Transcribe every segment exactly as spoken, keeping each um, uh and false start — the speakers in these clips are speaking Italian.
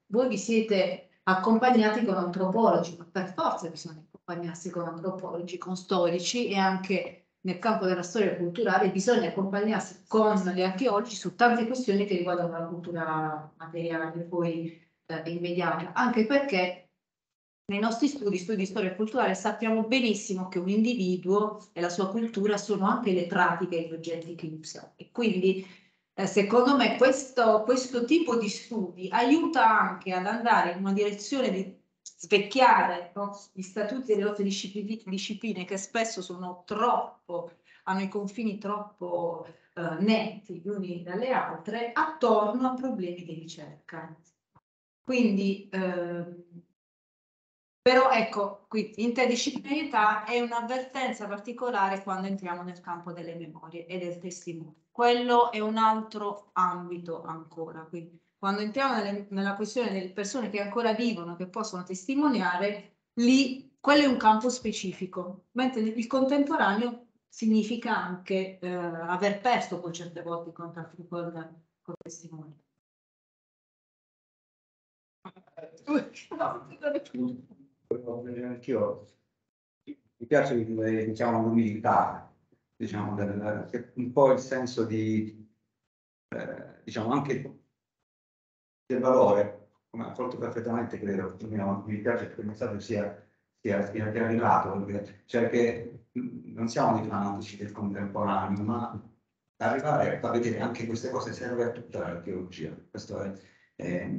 voi vi siete accompagnati con antropologi, ma per forza bisogna accompagnarsi con antropologi, con storici, e anche nel campo della storia culturale bisogna accompagnarsi con gli archeologi su tante questioni che riguardano la cultura materiale, poi eh, immediata, anche perché nei nostri studi, studi di storia culturale, sappiamo benissimo che un individuo e la sua cultura sono anche le pratiche e gli oggetti che usa. E quindi, eh, secondo me, questo, questo tipo di studi aiuta anche ad andare in una direzione di svecchiare, no, gli statuti delle nostre discipline, discipline che spesso sono troppo, hanno i confini troppo eh, netti gli uni dalle altre, attorno a problemi di ricerca. Quindi, eh, però ecco, qui interdisciplinarietà è un'avvertenza particolare quando entriamo nel campo delle memorie e del testimone. Quello è un altro ambito ancora. Quindi, quando entriamo nelle, nella questione delle persone che ancora vivono, che possono testimoniare, lì quello è un campo specifico, mentre il contemporaneo significa anche eh, aver perso poi certe volte i contatti con, con il testimone. Anch'io mi piace diciamo l'umiltà, diciamo, del, un po' il senso di eh, diciamo anche del valore, come ha colto perfettamente, credo, mi piace che il messaggio sia, sia, sia arrivato, cioè che non siamo dei fanatici del contemporaneo, ma arrivare a vedere anche queste cose serve a tutta l'archeologia, questo è, è,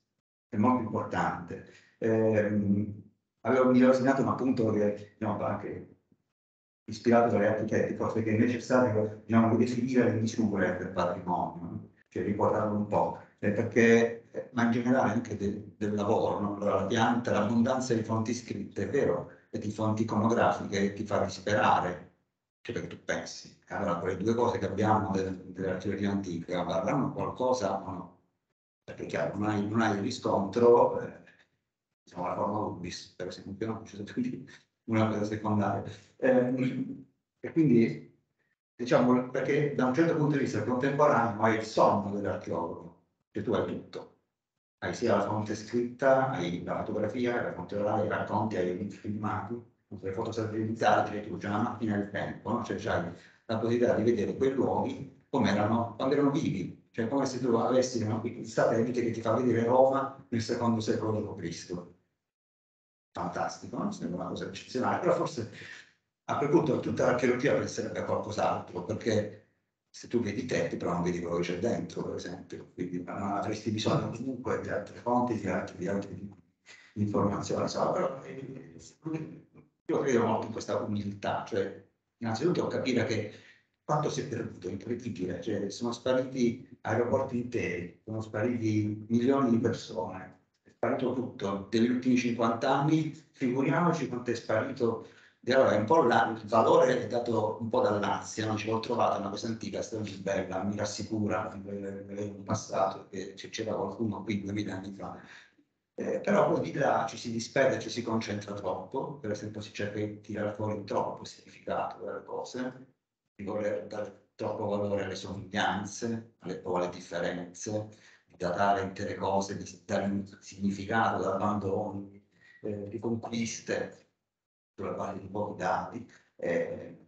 è molto importante. Eh, avevo, mi ero segnato un appunto che diciamo, anche ispirato dagli architetti, forse che è necessario diciamo, definire le misure del patrimonio, cioè riportarlo un po', eh, perché, ma in generale anche de, del lavoro, no? La pianta, l'abbondanza di fonti scritte, è vero, e di fonti iconografiche ti fa disperare, cioè perché tu pensi, allora quelle due cose che abbiamo dell'archeologia antica varranno qualcosa o no? Perché chiaro, non hai, non hai il riscontro, eh, diciamo la forma urbis, per esempio, no? Cioè, una cosa secondaria. Eh, e quindi, diciamo, perché da un certo punto di vista contemporaneo hai il sonno dell'archeologo, che tu hai tutto. Hai sia la fonte scritta, hai la fotografia, la fonte orale, i racconti, hai i filmati, le foto satellitari, cioè tu c'è una macchina del tempo, no? Cioè c'hai la possibilità di vedere quei luoghi come erano, quando erano vivi, cioè come se tu avessi no, il satellite che ti fa vedere Roma nel secondo secolo dopo Cristo. Fantastico, no? Sembra una cosa eccezionale, però forse a quel punto tutta l'archeologia penserebbe a qualcos'altro, perché se tu vedi te, però non vedi quello che c'è dentro, per esempio, quindi non avresti bisogno comunque di altre fonti, di altre, di altre informazioni. So, però, eh, io credo molto in questa umiltà, cioè innanzitutto capire che quanto si è perduto, incredibile, cioè sono spariti aeroporti interi, sono spariti milioni di persone, è sparito tutto, negli ultimi cinquanta anni, figuriamoci quanto è sparito. Allora, è un po' la, il valore è dato un po' dall'ansia, non ci l'ho trovata una cosa antica, estremamente bella, mi rassicura, in passato che c'era qualcuno qui duemila anni fa. Eh, però poi di là ci si disperde, ci si concentra troppo, per esempio si cerca di tirare fuori troppo significato dalle cose, di voler dare troppo valore alle somiglianze, alle, o alle differenze, di datare intere cose, di dare un significato da abbandoni, eh, di conquiste sulla base di pochi dati. Eh,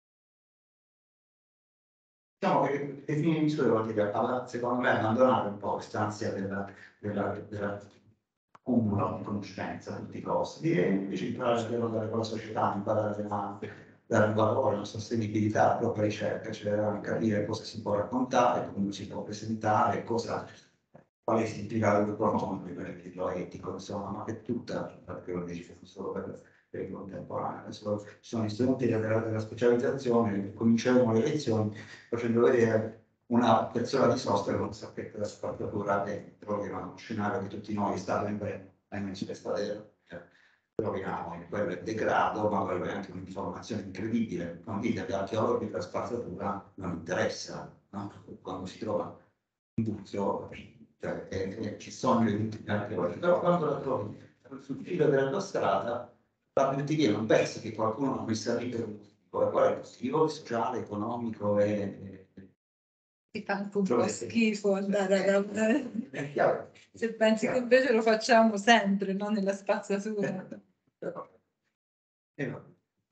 diciamo che definire misure vuol dire, secondo me, abbandonare un po' quest'ansia della, della, della cumulo di conoscenza a tutti i costi e invece imparare a dialogare con la società, imparare a dare un valore, una sostenibilità alla propria ricerca, cioè a capire cosa si può raccontare, come si può presentare, cosa, qual è il significato del profondo, per esempio etico, insomma, ma che tutta, perché lo dice solo per per il contemporaneo. Adesso ci sono gli studenti della, della specializzazione, cominceremo le lezioni facendo vedere una persona di sosta con un sacchetto della spazzatura dentro, che è uno scenario che tutti noi, Stato in breve, hai messo per stare, cioè, troviamo in quello è degrado, ma quello è anche un'informazione incredibile. Non dite che l'archeologo della spazzatura non interessa, no? Quando si trova un buco, cioè, e, e ci sono le ultime archeologi, però quando la trovi sul filo della strada, l'obiettivo non pensa che qualcuno non messa lì per un motivo, qual è il motivo sociale, economico e... Ti fa un po' schifo andare a è chiaro. Se pensi che invece lo facciamo sempre, non nella spazzatura. Eh, no.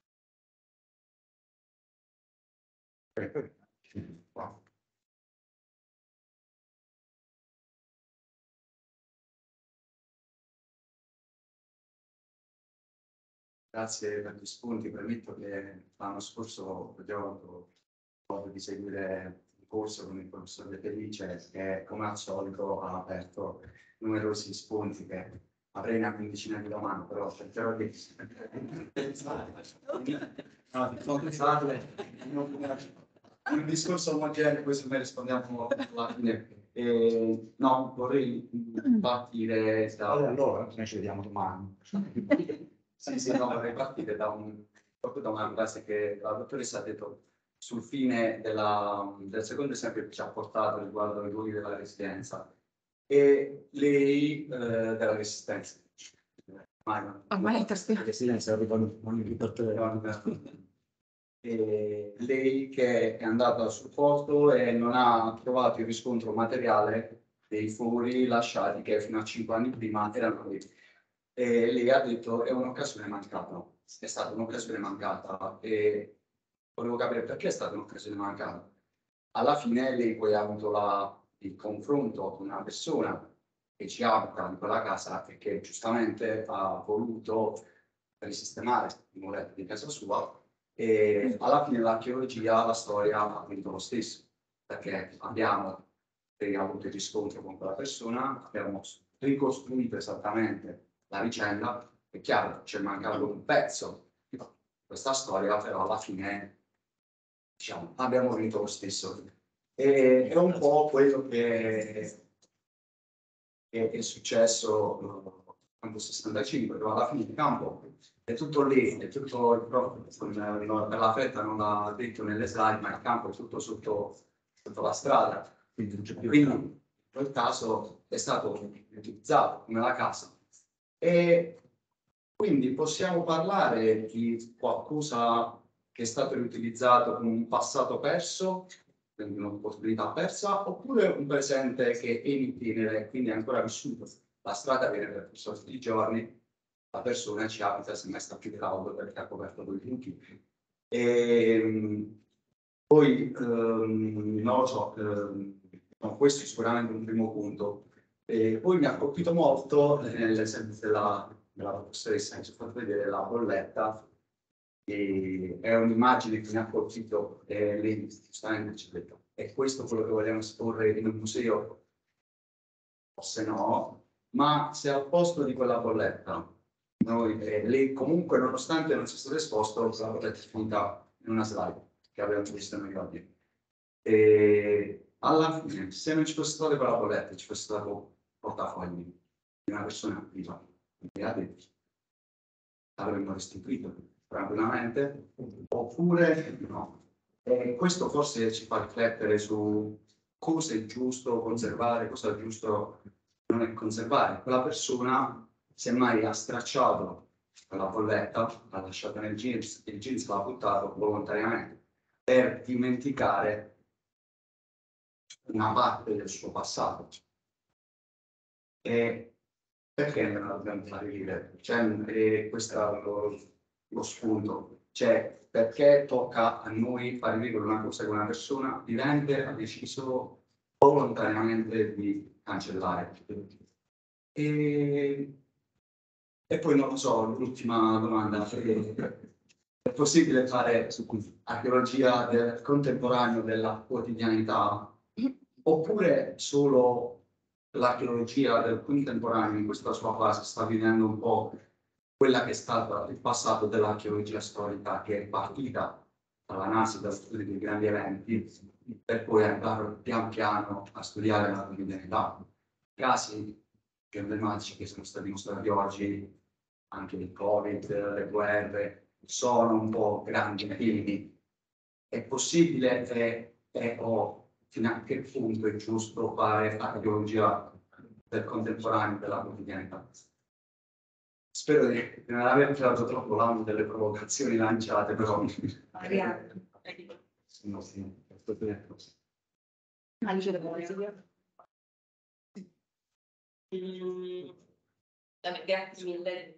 Wow. Grazie per gli spunti. Premetto che l'anno scorso ho già avuto modo di seguire il corso con il professor De Felice, che come al solito ha aperto numerosi spunti che avrei una quindicina di domande, però cercherò di no, di focalizzarle in un discorso omogeneo, poi se ne rispondiamo alla fine. Eh, no, vorrei partire da... Allora, allora noi ci vediamo domani. Sì, sì, no, vorrei partire da un, proprio da una frase che la dottoressa ha detto sul fine della, del secondo esempio che ci ha portato riguardo ai luoghi della residenza. E lei eh, della resistenza. Ormai è la residenza non non e lei che è andata sul posto e non ha trovato il riscontro materiale dei fori lasciati che fino a cinque anni prima erano lì. E lei ha detto è un'occasione mancata, è stata un'occasione mancata e volevo capire perché è stata un'occasione mancata. Alla fine lei poi ha avuto la, il confronto con una persona che ci abita in quella casa e che giustamente ha voluto risistemare i muretti di casa sua e alla fine l'archeologia, la storia ha vinto lo stesso, perché abbiamo avuto il riscontro con quella persona, abbiamo ricostruito esattamente la vicenda, è chiaro c'è mancato un pezzo di questa storia, però alla fine diciamo, abbiamo vinto lo stesso. E, è un po' quello che è, è successo nel sessantacinque, dove alla fine il campo è tutto lì, è tutto il proprio, per la fretta non l'ha detto nelle slide, ma il campo è tutto sotto, sotto la strada. Quindi in quel caso è stato utilizzato come la casa. E quindi possiamo parlare di qualcosa che è stato riutilizzato come un passato perso, quindi un'opportunità persa, oppure un presente che è in itinere, quindi è ancora vissuto. La strada viene percorsa tutti i giorni, la persona ci abita se mai sta più dell'auto perché ha coperto due buchi. E poi, ehm, non lo so, ehm, no, questo è sicuramente un primo punto. E poi mi ha colpito molto eh, nell'esempio della, della professoressa che ci ha fatto vedere la bolletta. E è un'immagine che mi ha colpito e lei giustamente ci ha detto è questo quello che vogliamo esporre in un museo? Forse no, ma se al posto di quella bolletta noi, eh, lei comunque nonostante non sia stato esposto la bolletta spunta in una slide che abbiamo visto noi oggi. E alla fine, se non ci fosse stata quella bolletta, ci fosse stato portafogli di una persona viva, l'avremmo restituito tranquillamente, oppure no. E questo forse ci fa riflettere su cosa è giusto conservare, cosa è giusto non è conservare. Quella persona semmai ha stracciato quella bolletta, l'ha lasciata nel jeans, il jeans l'ha buttato volontariamente per dimenticare una parte del suo passato. E perché non la dobbiamo fare vivere? Cioè, questo è lo, lo spunto. Cioè, perché tocca a noi fare vivere una cosa che una persona vivente ha deciso volontariamente di cancellare. E, e poi non lo so, l'ultima domanda. È possibile fare archeologia del contemporaneo della quotidianità oppure solo l'archeologia del contemporaneo in questa sua fase sta vivendo un po' quella che è stata il passato dell'archeologia storica che è partita dalla nascita, dallo studio dei grandi eventi per poi andare pian piano a studiare la quotidianità. Casi più emblematici che sono stati mostrati oggi, anche il Covid, le guerre, sono un po' grandi temi. È possibile e, e o fino a che punto è giusto fare archeologia del contemporaneo della quotidianità? Spero di non aver tirato troppo l'anno delle provocazioni lanciate, però... Alice da Bologna. Mm, vabbè, grazie mille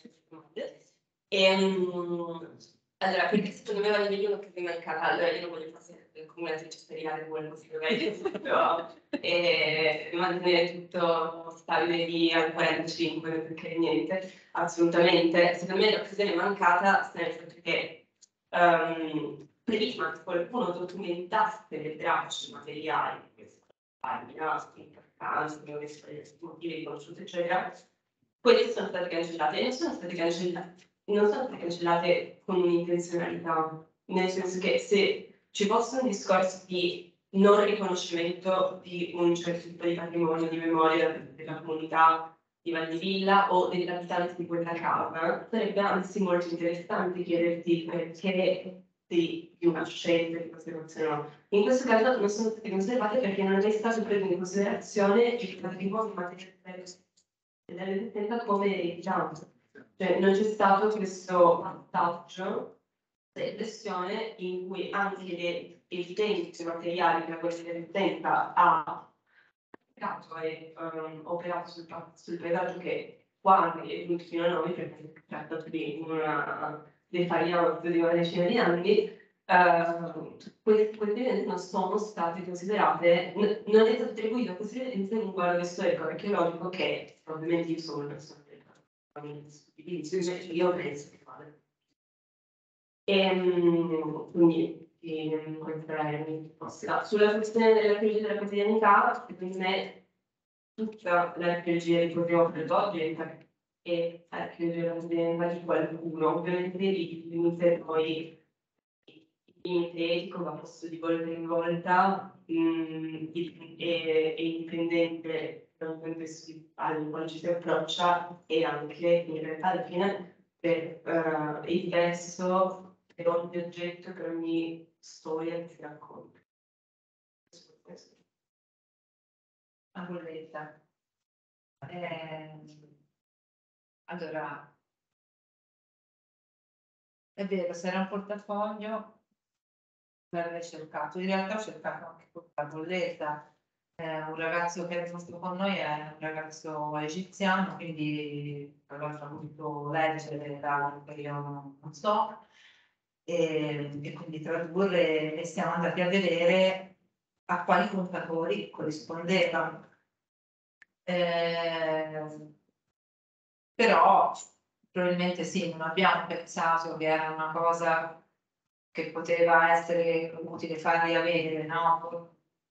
e, um, allora, perché secondo me vale meglio che prima in canale, allora io non voglio fare come una seriale, vuole così però e mantenere tutto stabile lì al quarantacinque, perché niente, assolutamente. Secondo me l'occasione mancata sta nel fatto che um, prima qualcuno documentasse le tracce materiali di questa pagina, intercanti, motivi riconosciuti, eccetera. Queste sono state cancellate e non sono state cancellate, non sono state cancellate con un'intenzionalità, nel senso che se ci fosse un discorso di non riconoscimento di un certo tipo di patrimonio, di memoria della comunità di Valdivilla o degli abitanti di quella casa, sarebbe anzi molto interessante chiederti perché di una scelta di conservazione. In questo caso non sono state conservate perché non è stato preso in considerazione il patrimonio materiale dell'esistenza come ereditante. Cioè non c'è stato questo passaggio di riflessione in cui anche le evidenze materiali che la questa esistenza ha operato e um, operato sul, sul paesaggio che quasi è venuto fino a noi, perché si tratta di una defarianza di una decina di anni, uh, queste, queste evidenze non sono state considerate, n- non è stato attribuito a queste evidenze un valore storico archeologico che ovviamente io sono una persona del io penso che vale. E quindi e, questa è la mia risposta. Sulla questione dell'archeologia della quotidianità, secondo me tutta l'archeologia di cui ho preso oggi è archeologia della quotidianità di qualcuno, ovviamente i limiti poi il limite etico va posto di volta in volta mh, è, è indipendente da un contesto al quale ci si approccia e anche in realtà alla fine per uh, è diverso per ogni oggetto, per ogni storia che si racconta. La bolletta. Eh, allora, è vero, se era un portafoglio, l'avrei cercato. In realtà ho cercato anche la bolletta. Eh, un ragazzo che è rimasto con noi è un ragazzo egiziano, quindi aveva voluto leggere da che io non, non so, e, e quindi tradurre e siamo andati a vedere a quali contatori corrispondeva. Eh, però probabilmente sì, non abbiamo pensato che era una cosa che poteva essere utile farli avere, no?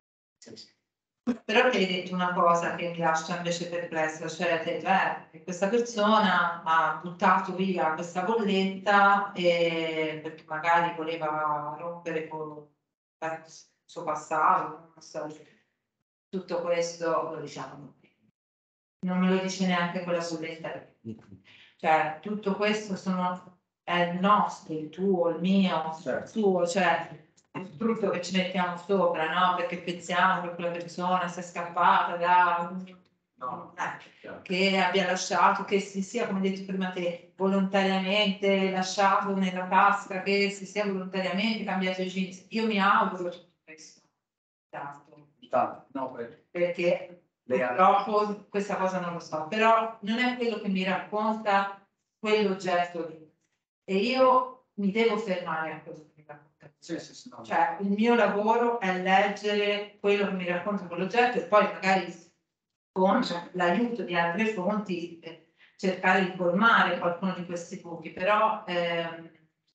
Però ti hai detto una cosa che mi lascia invece perplessa, cioè te, beh, che questa persona ha buttato via questa bolletta e, perché magari voleva rompere con il suo passato, non so. Tutto questo lo diciamo, non me lo dice neanche quella bolletta. Cioè, tutto questo sono, è il nostro, il tuo, il mio, il tuo, cioè il frutto che ci mettiamo sopra, no? Perché pensiamo che quella persona sia scappata da no, eh, che abbia lasciato, che si sia, come detto prima te, volontariamente lasciato nella tasca, che si sia volontariamente cambiato i jeans. Io mi auguro tutto questo. Tanto. Tanto. No, perché purtroppo questa cosa non lo so, però non è quello che mi racconta quell'oggetto lì. E io mi devo fermare a quello che mi racconta. Sì, sì, sì, no. Cioè, il mio lavoro è leggere quello che mi racconta quell'oggetto e poi magari con l'aiuto di altre fonti eh, cercare di colmare qualcuno di questi buchi, però ehm,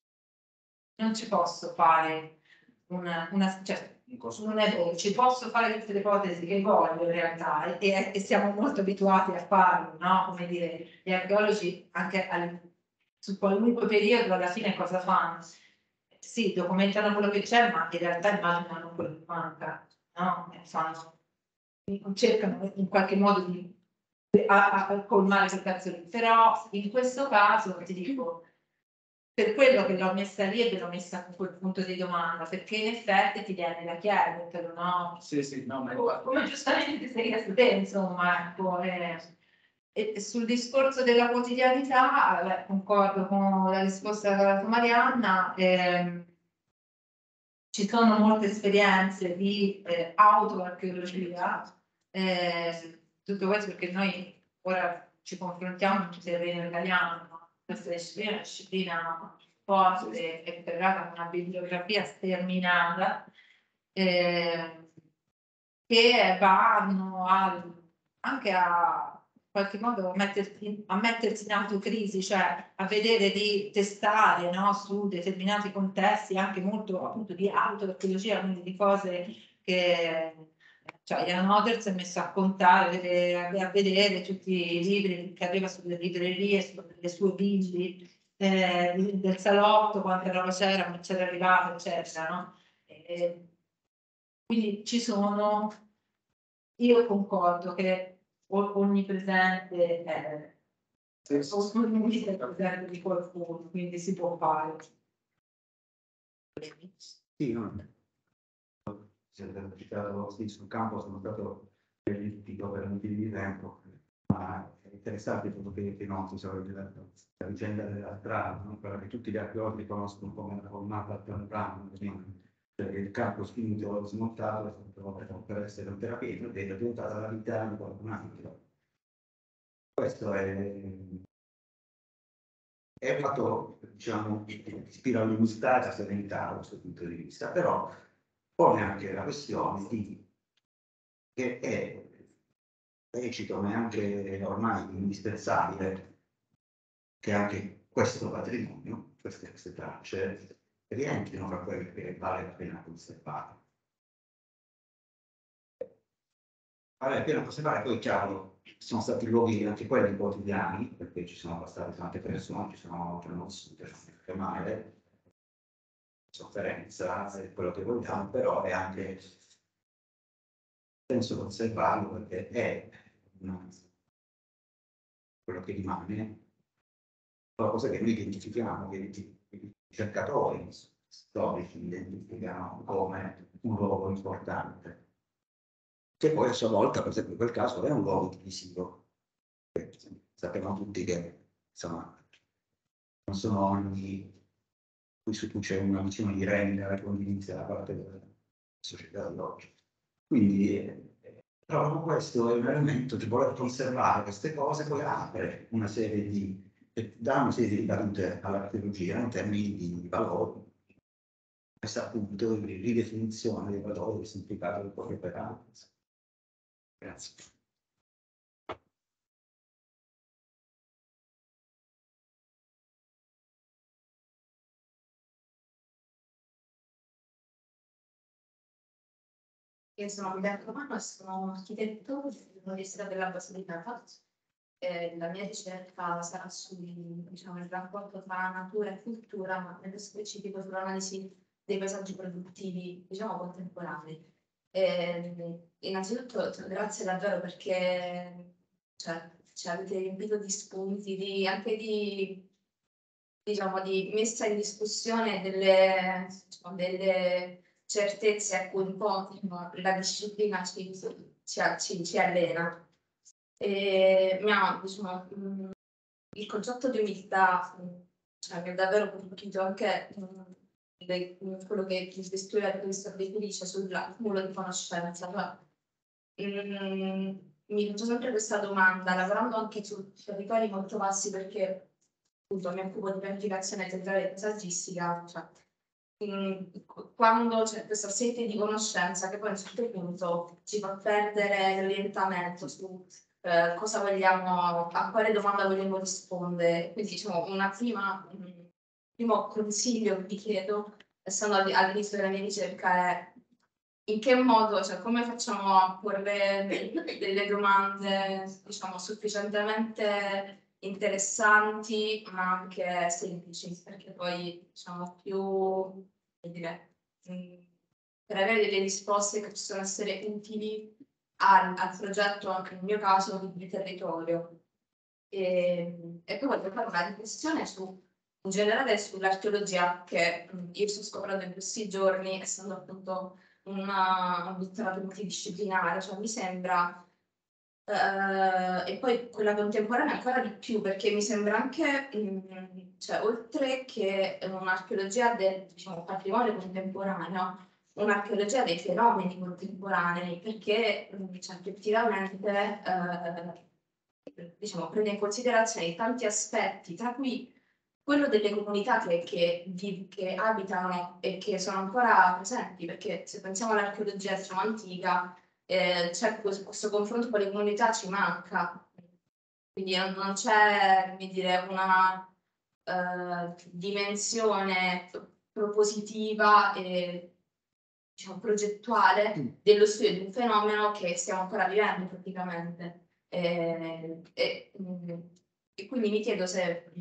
non ci posso fare una, una cioè, non è vero, ci posso fare tutte le ipotesi che voglio in realtà e, e siamo molto abituati a farlo, no? Come dire, gli archeologi anche al, su qualunque periodo alla fine cosa fanno? Sì, documentano quello che c'è, ma in realtà immaginano quello che manca, no? E fanno, cercano in qualche modo di a, a colmare quel pezzo lì. Però in questo caso ti dico, per quello che l'ho messa lì e l'ho messa con quel punto di domanda, perché in effetti ti viene da chiedertelo, no? Sì, sì, no, ma come, come giustamente ti sei chiesto te, insomma, ecco, eh, e sul discorso della quotidianità, beh, concordo con la risposta che ha dato Marianna, ehm, ci sono molte esperienze di eh, autoarcheologia, eh, tutto questo perché noi ora ci confrontiamo sul terreno italiano, no? Questa disciplina è una disciplina forte e peralata con una bibliografia sterminata, eh, che vanno a, anche a in qualche modo mettersi, a mettersi in autocrisi, cioè a vedere di testare, no, su determinati contesti anche molto appunto di autotecnologia, quindi di cose che cioè Ian Otter si è messo a contare, a, a vedere tutti i libri che aveva sulle librerie, sulle sue bimbi, eh, del salotto, quante roba c'era, come c'era arrivato, eccetera, no? E, quindi ci sono, io concordo che ogni presente è ogni presente di qualcuno, quindi si può fare. Sì, no. Si è citato sì, sul campo, sono stato ellittico per motivi di tempo, ma è interessante quello che, che noti sobre la, la vicenda della strada, no? Quella che tutti gli archeologi conoscono come la formata Plan, perché il campo spinto smontato è stato per essere un terapia ed è diventata la vita di qualcun altro. Questo è, è un fatto, diciamo, che ispira l'umiltà e la serenità da questo punto di vista, però pone anche la questione di che è lecito, ma è anche ormai indispensabile che anche questo patrimonio, queste, queste tracce, rientrino fra quelle che vale la pena conservare. Vale la pena conservare, poi chiaro, sono stati luoghi anche quelli quotidiani, perché ci sono passate tante persone, ci sono vissute anche male, sofferenza, è quello che vogliamo, però è anche penso conservarlo perché è una, quello che rimane, qualcosa che noi identifichiamo, che i ricercatori storici identificano come un luogo importante, che poi a sua volta, per esempio in quel caso, è un luogo divisivo. Sappiamo tutti che insomma non sono ogni qui su cui c'è una visione di rendere condivisa da parte della società di oggi. Quindi eh, proprio questo è un elemento di voler conservare queste cose, poi apre una serie di dà una serie di ricadute all'archeologia in termini di valori, questa appunto di ridefinizione dei valori del significato del proprio operato. Grazie. Io sono Roberto Romano e sono architetto dell'Università della Basilicata. Eh, la mia ricerca sarà sul diciamo, il rapporto tra natura e cultura, ma nello specifico sull'analisi dei paesaggi produttivi diciamo, contemporanei. Eh, innanzitutto grazie davvero perché cioè, ci avete riempito di spunti, di, anche di, diciamo, di messa in discussione delle, diciamo, delle certezze a cui un po' la disciplina ci, ci, ci, ci allena. E mi ha, diciamo, il concetto di umiltà cioè, mi ha davvero colpito anche le, quello che il studio definisce sull'accumulo di conoscenza. Cioè, mm, mi faccio sempre questa domanda, lavorando anche su territori molto bassi perché appunto mi occupo di pianificazione centrale e paesaggistica, cioè, quando c'è questa sete di conoscenza che poi a un certo punto ci fa perdere l'orientamento su eh, cosa vogliamo, a quale domanda vogliamo rispondere. Quindi diciamo una prima, un primo consiglio che vi chiedo, essendo all'inizio della mia ricerca, è in che modo, cioè come facciamo a porre delle domande diciamo sufficientemente interessanti ma anche semplici, perché poi diciamo più come dire, mh, per avere delle risposte che possono essere utili al, al progetto, anche nel mio caso, di, di territorio. E, e poi voglio fare una riflessione su in generale sull'archeologia che mh, io sto scoprendo in questi giorni, essendo appunto una, un dottorato multidisciplinare, cioè mi sembra Uh, e poi quella contemporanea ancora di più perché mi sembra anche, mh, cioè, oltre che un'archeologia del diciamo, patrimonio contemporaneo, un'archeologia dei fenomeni contemporanei, perché cioè, effettivamente eh, diciamo, prende in considerazione tanti aspetti, tra cui quello delle comunità che, che, vi, che abitano e che sono ancora presenti, perché se pensiamo all'archeologia diciamo, antica, eh, c'è questo, questo confronto con le comunità ci manca, quindi non, non c'è, come dire, una uh, dimensione propositiva e diciamo, progettuale dello studio di un fenomeno che stiamo ancora vivendo praticamente. E, e, e quindi mi chiedo se,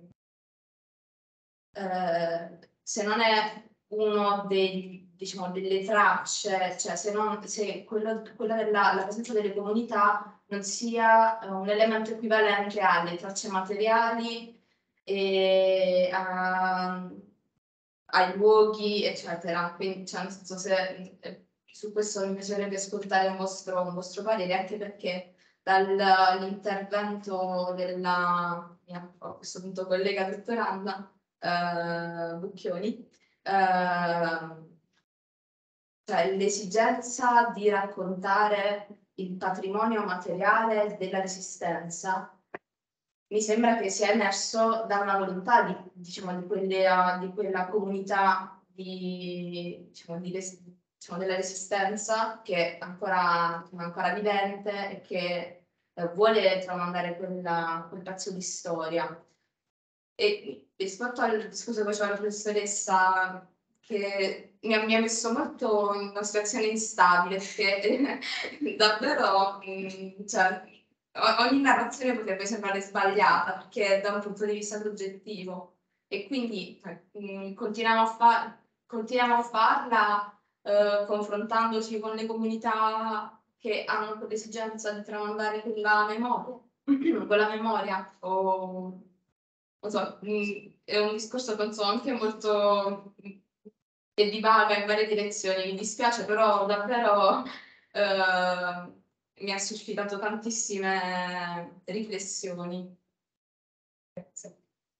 eh, se non è uno dei, diciamo, delle tracce, cioè se, non, se quello, quella della la presenza delle comunità non sia uh, un elemento equivalente alle tracce materiali e a, ai luoghi, eccetera. Quindi, cioè, nel senso, se, eh, su questo mi piacerebbe ascoltare un vostro, un vostro parere, anche perché dall'intervento della mia, a questo punto collega dottoranda eh, Bucchioni, eh, cioè l'esigenza di raccontare il patrimonio materiale della Resistenza mi sembra che sia emerso da una volontà di, diciamo, di, quelle, di quella comunità di, diciamo, di, diciamo, della Resistenza che è ancora, diciamo, ancora vivente e che eh, vuole tramandare quella, quel pezzo di storia. E rispetto al discorso che faceva la professoressa, che mi ha, mi ha messo molto in una situazione instabile, perché davvero, mh, cioè, ogni narrazione potrebbe sembrare sbagliata, perché da un punto di vista soggettivo. E quindi mh, continuiamo, a fa continuiamo a farla eh, confrontandoci con le comunità che hanno quell'esigenza di tramandare quella memoria, quella memoria o non so, è un discorso penso anche molto che divaga in varie direzioni, mi dispiace, però davvero eh, mi ha suscitato tantissime riflessioni. Grazie.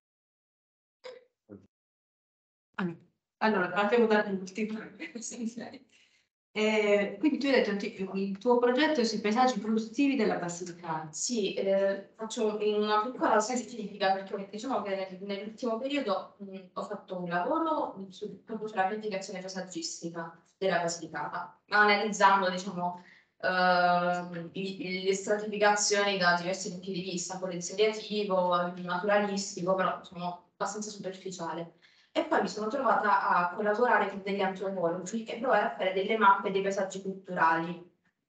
Allora, partiamo dall'ultimo. Eh, quindi tu hai detto il tuo progetto è sui paesaggi produttivi della Basilicata. Sì, eh, faccio una piccola specifica perché diciamo che nell'ultimo periodo mh, ho fatto un lavoro su, proprio sulla pianificazione paesaggistica della Basilicata, analizzando diciamo, eh, le stratificazioni da diversi punti di vista, quello insediativo, naturalistico, però sono abbastanza superficiale. E poi mi sono trovata a collaborare con degli antropologi e provare a fare delle mappe dei paesaggi culturali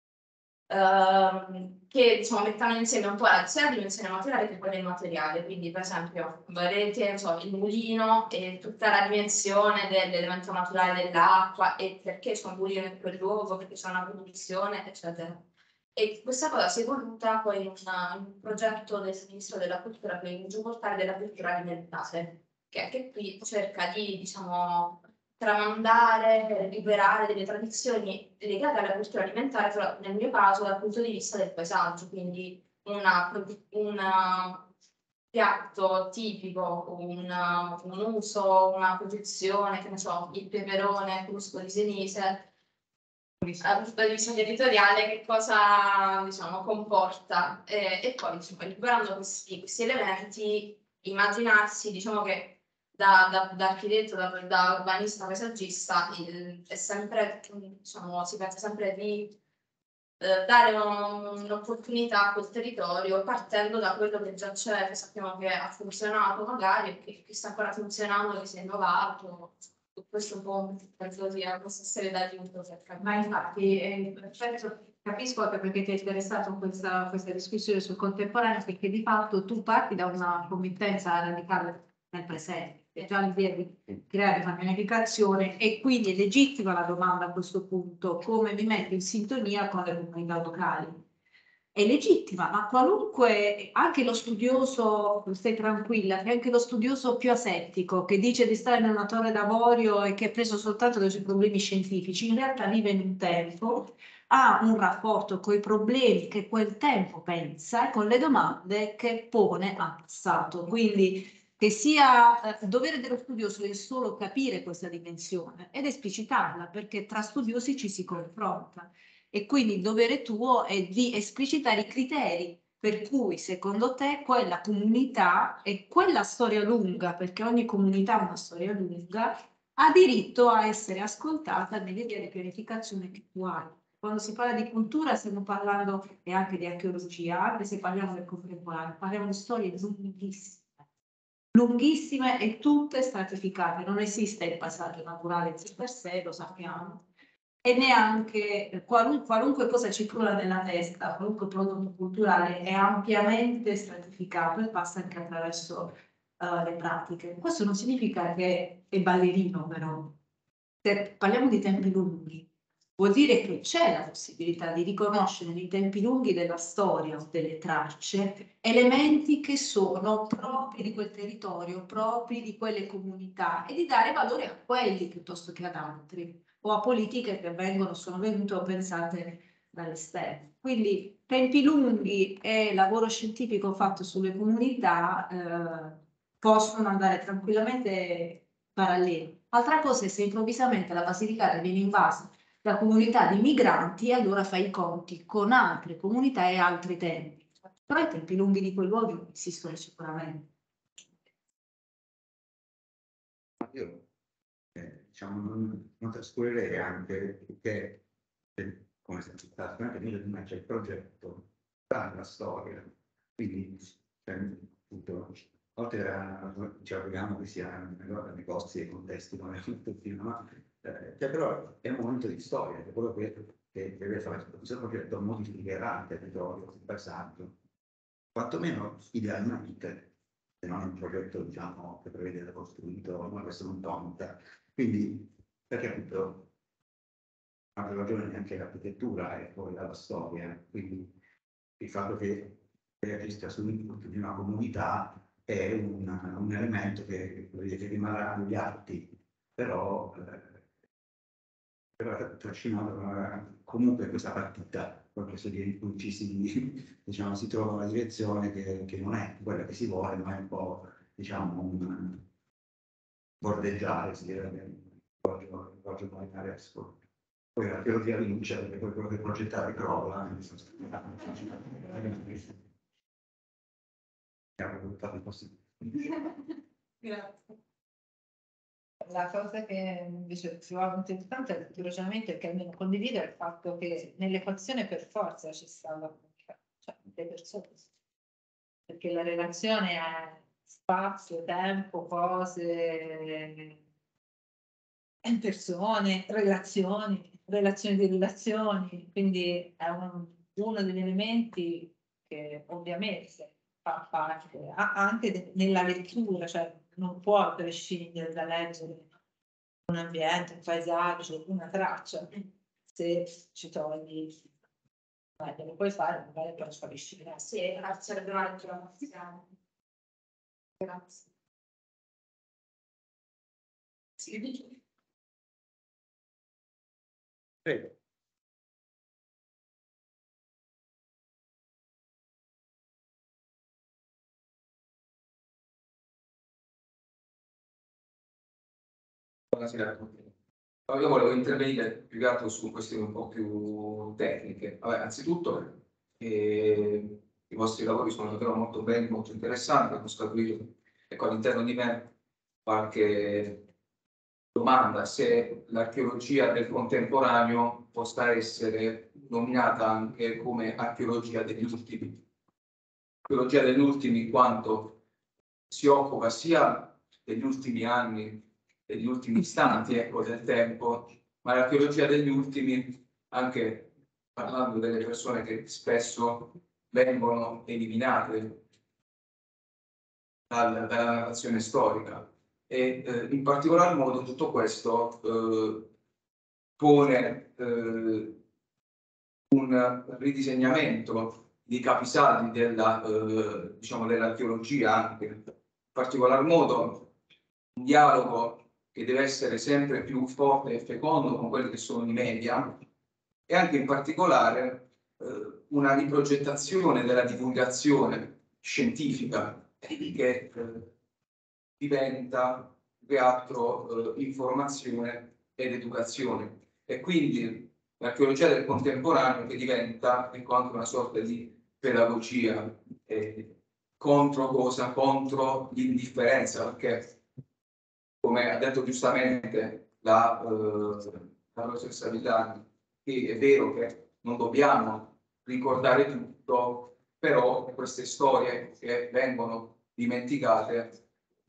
ehm, che diciamo, mettano insieme un po' la, sia la dimensione materiale che quella immateriale. Quindi, per esempio, vedete so, il mulino e tutta la dimensione dell'elemento naturale dell'acqua e perché c'è un mulino in quel luogo, perché c'è una produzione, eccetera. E questa cosa si è evoluta poi in, una, in un progetto del Ministro della Cultura, che è il Portale della Cultura Alimentare, che anche qui cerca di, diciamo, tramandare, recuperare delle tradizioni legate alla cultura alimentare, però nel mio caso dal punto di vista del paesaggio, quindi una, un piatto tipico, una, un uso, una produzione, che ne so, il peperone crusco di Senise, dal punto di vista territoriale che cosa diciamo, comporta e, e poi diciamo, recuperando questi, questi elementi immaginarsi diciamo che da, da, da architetto, da, da urbanista paesaggista il, è sempre, diciamo, si pensa sempre di eh, dare un'opportunità a quel territorio partendo da quello che già c'è, che sappiamo che ha funzionato magari, che, che sta ancora funzionando, che si è innovato. Questo un po' penso sia questa serie d'aiuto. Ma infatti eh, perfetto, capisco anche perché ti è interessato questa, questa discussione sul contemporaneo, perché di fatto tu parti da una committenza radicale nel presente, è già l'idea di creare una pianificazione e quindi è legittima la domanda a questo punto, come mi metto in sintonia con le comunità locali. È legittima, ma qualunque, anche lo studioso, stai tranquilla, che anche lo studioso più asettico, che dice di stare in una torre d'avorio e che è preso soltanto dai suoi problemi scientifici, in realtà vive in un tempo, ha un rapporto con i problemi che quel tempo pensa e con le domande che pone al passato. Quindi che sia eh, dovere dello studioso è solo capire questa dimensione ed esplicitarla, perché tra studiosi ci si confronta e quindi il dovere tuo è di esplicitare i criteri per cui secondo te quella comunità e quella storia lunga, perché ogni comunità ha una storia lunga, ha diritto a essere ascoltata nell'idea di pianificazione che tu hai. Quando si parla di cultura stiamo parlando e anche di archeologia, anche se parliamo del contemporaneo, parliamo di storie lunghissime, lunghissime e tutte stratificate. Non esiste il passaggio naturale in sé per sé, lo sappiamo, e neanche qualunque, qualunque cosa ci frulla nella testa, qualunque prodotto culturale è ampiamente stratificato e passa anche attraverso uh, le pratiche. Questo non significa che è ballerino, però. Se parliamo di tempi lunghi, vuol dire che c'è la possibilità di riconoscere nei tempi lunghi della storia o delle tracce elementi che sono propri di quel territorio, propri di quelle comunità e di dare valore a quelli piuttosto che ad altri o a politiche che vengono, sono venute o pensate dall'esterno. Quindi tempi lunghi e lavoro scientifico fatto sulle comunità eh, possono andare tranquillamente paralleli. Altra cosa è se improvvisamente la Basilicata viene invasa da comunità di migranti e allora fai i conti con altre comunità e altri tempi. Però i tempi lunghi di quei luoghi esistono sicuramente. Io eh, diciamo, non, non trascurerei anche che, eh, come è stato citato, anche nel c'è il progetto la storia, quindi cioè, appunto, oltre a ci auguriamo che sia nei costi e contesti come tutti, ma eh, cioè, però è un momento di storia, è quello che, che deve fare questo progetto modificherà il territorio, il paesaggio, quantomeno idealmente, se non è un progetto diciamo, che prevede da costruito, ma questo non conta. Quindi, perché appunto ha ragione neanche l'architettura e poi la storia, quindi il fatto che reagisca sull'input di una comunità è un, un elemento che, che rimarrà negli atti, però eh, trascinato comunque questa partita, questo in cui ci si, diciamo, si trova una direzione che, che non è quella che si vuole, ma è un po' diciamo, un bordeggiare, si direbbe, Giorgio Mainaresco. Poi la teoria vince, perché poi quello che progettare crolla. Grazie. La cosa che invece trovavo molto importante è il ragionamento è che almeno condividere il fatto che nell'equazione per forza ci sta la comunicazione, cioè le persone, perché la relazione è spazio, tempo, cose, persone, relazioni, relazioni di relazioni, quindi è un, uno degli elementi che ovviamente fa parte anche de, nella lettura, cioè non può prescindere da leggere un ambiente, un paesaggio, una traccia, se ci togli, beh, lo puoi fare, magari poi sparisci. Sì, grazie alla lettura. Grazie. Sì. Prego. Buonasera a tutti. Io volevo intervenire più che altro su questioni un po' più tecniche. Vabbè, anzitutto eh, i vostri lavori sono davvero molto belli, molto interessanti, hanno scaturito ecco, all'interno di me qualche domanda se l'archeologia del contemporaneo possa essere nominata anche come archeologia degli ultimi. Archeologia degli ultimi in quanto si occupa sia degli ultimi anni, degli ultimi istanti ecco, del tempo, ma l'archeologia degli ultimi, anche parlando delle persone che spesso vengono eliminate dal, dalla narrazione storica. E eh, in particolar modo tutto questo eh, pone eh, un ridisegnamento di capisaldi della, eh, diciamo, dell'archeologia anche, in particolar modo un dialogo che deve essere sempre più forte e fecondo con quelli che sono i media e anche in particolare eh, una riprogettazione della divulgazione scientifica che eh, diventa più che altro eh, informazione ed educazione. E quindi l'archeologia del contemporaneo che diventa ecco, anche una sorta di pedagogia eh, contro cosa? Contro l'indifferenza, perché come ha detto giustamente la, eh, la professoressa Villani, che è vero che non dobbiamo ricordare tutto, però queste storie che vengono dimenticate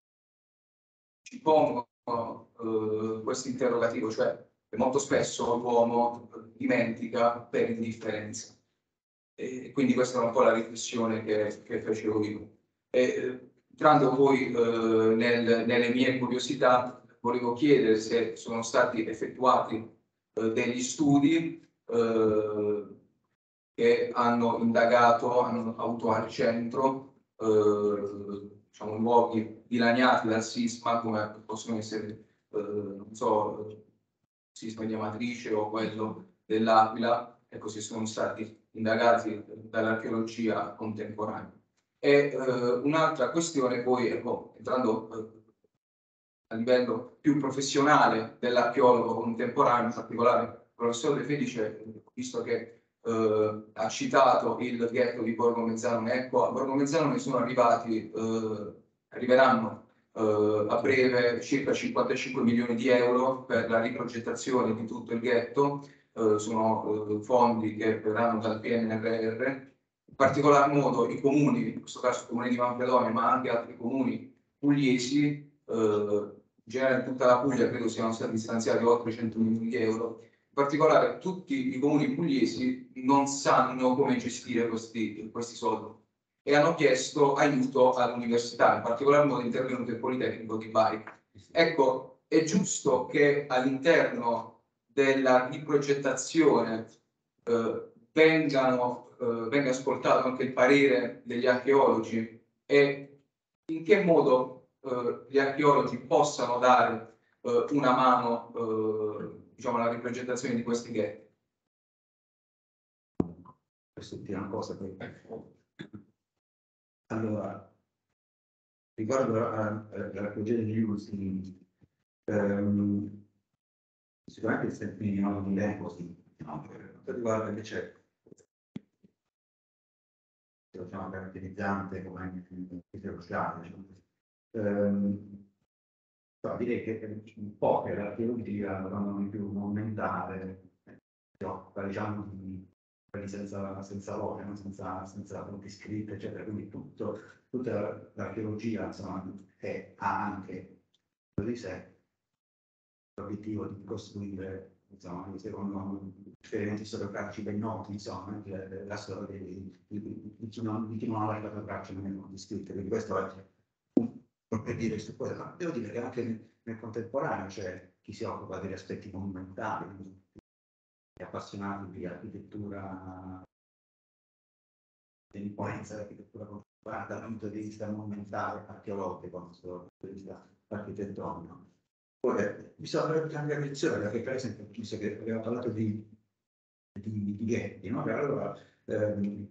ci pongono eh, questo interrogativo, cioè che molto spesso l'uomo dimentica per indifferenza. E quindi questa è un po' la riflessione che, che facevo io. E, entrando poi eh, nel, nelle mie curiosità, volevo chiedere se sono stati effettuati eh, degli studi eh, che hanno indagato, hanno avuto al centro eh, diciamo, luoghi dilaniati dal sisma, come possono essere, eh, non so, il sisma di Amatrice o quello dell'Aquila, e così sono stati indagati dall'archeologia contemporanea. E eh, un'altra questione poi, ecco, entrando eh, a livello più professionale dell'archeologo contemporaneo, in particolare il professor De Felice, visto che eh, ha citato il ghetto di Borgo Mezzanone, ecco, a Borgo Mezzanone sono arrivati, eh, arriveranno eh, a breve circa cinquantacinque milioni di euro per la riprogettazione di tutto il ghetto, eh, sono eh, fondi che verranno dal P N R R. In particolar modo i comuni, in questo caso il comune di Manfredonia, ma anche altri comuni pugliesi, eh, in generale in tutta la Puglia credo siano stati stanziati oltre cento milioni di euro. In particolare tutti i comuni pugliesi non sanno come gestire questi, questi soldi e hanno chiesto aiuto all'università, in particolar modo è intervenuto il Politecnico di Bari. Ecco, è giusto che all'interno della riprogettazione eh, vengano, eh, venga ascoltato anche il parere degli archeologi e in che modo eh, gli archeologi possano dare eh, una mano eh, diciamo, alla riprogettazione di questi ghetti. Quest'ultima cosa che... Allora, riguardo l'archeologia degli ultimi, ehm, sicuramente il sentimento di tempo, sì, no, per quanto riguarda invece diciamo, caratterizzante come sociale, diciamo. ehm, però direi che un po' che l'archeologia non più monumentale, no, diciamo di quelli senza, senza lore, no? senza, senza fonti scritte, eccetera, quindi tutto, tutta l'archeologia insomma, è, ha anche di sé l'obiettivo di costruire, insomma, secondo esperimenti storiografici ben noti, insomma, la storia di, di, di, chi non, di chi non ha lasciato tracce nelle fonti scritte, quindi questo è per dire su quello. Ma devo dire che anche nel, nel contemporaneo c'è chi si occupa degli aspetti monumentali, appassionati di architettura, dell'imponenza dell'architettura contemporanea dal punto di vista monumentale, archeologico, non solo dal punto di vista architettonico. Poi eh, bisogna cambiare attenzione perché, per esempio, visto che abbiamo parlato di, di, di ghetti, no? Allora, ehm, il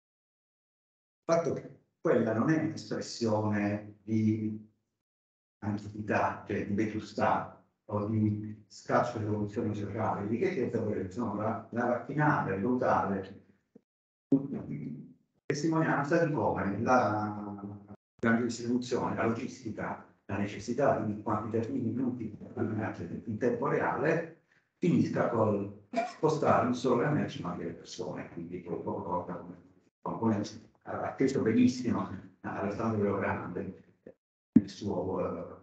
fatto che quella non è un'espressione di antichità, cioè di vetustà, o di scarsa rivoluzione sociale, di che cosa sono la, la raffinata, brutale testimonianza di come la grande distribuzione, la logistica, la necessità di quantitativi minuti in tempo reale finisca col spostare non solo le merci ma anche le persone, quindi poco porta come ha chiesto benissimo Alessandro Grande nel suo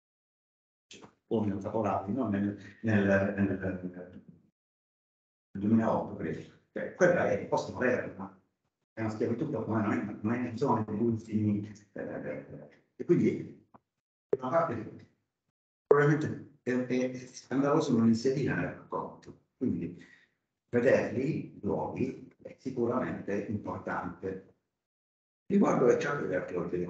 come capolavori, no? nel, nel, nel, nel duemilaotto, credo. Cioè, quella è il post-moderno, è una schiavitù che non è, non è in zona degli ultimi, eh, e quindi una parte probabilmente è, è scandaloso non inserire nel racconto, quindi vederli, luoghi, è sicuramente importante. Riguardo le certo che archeologi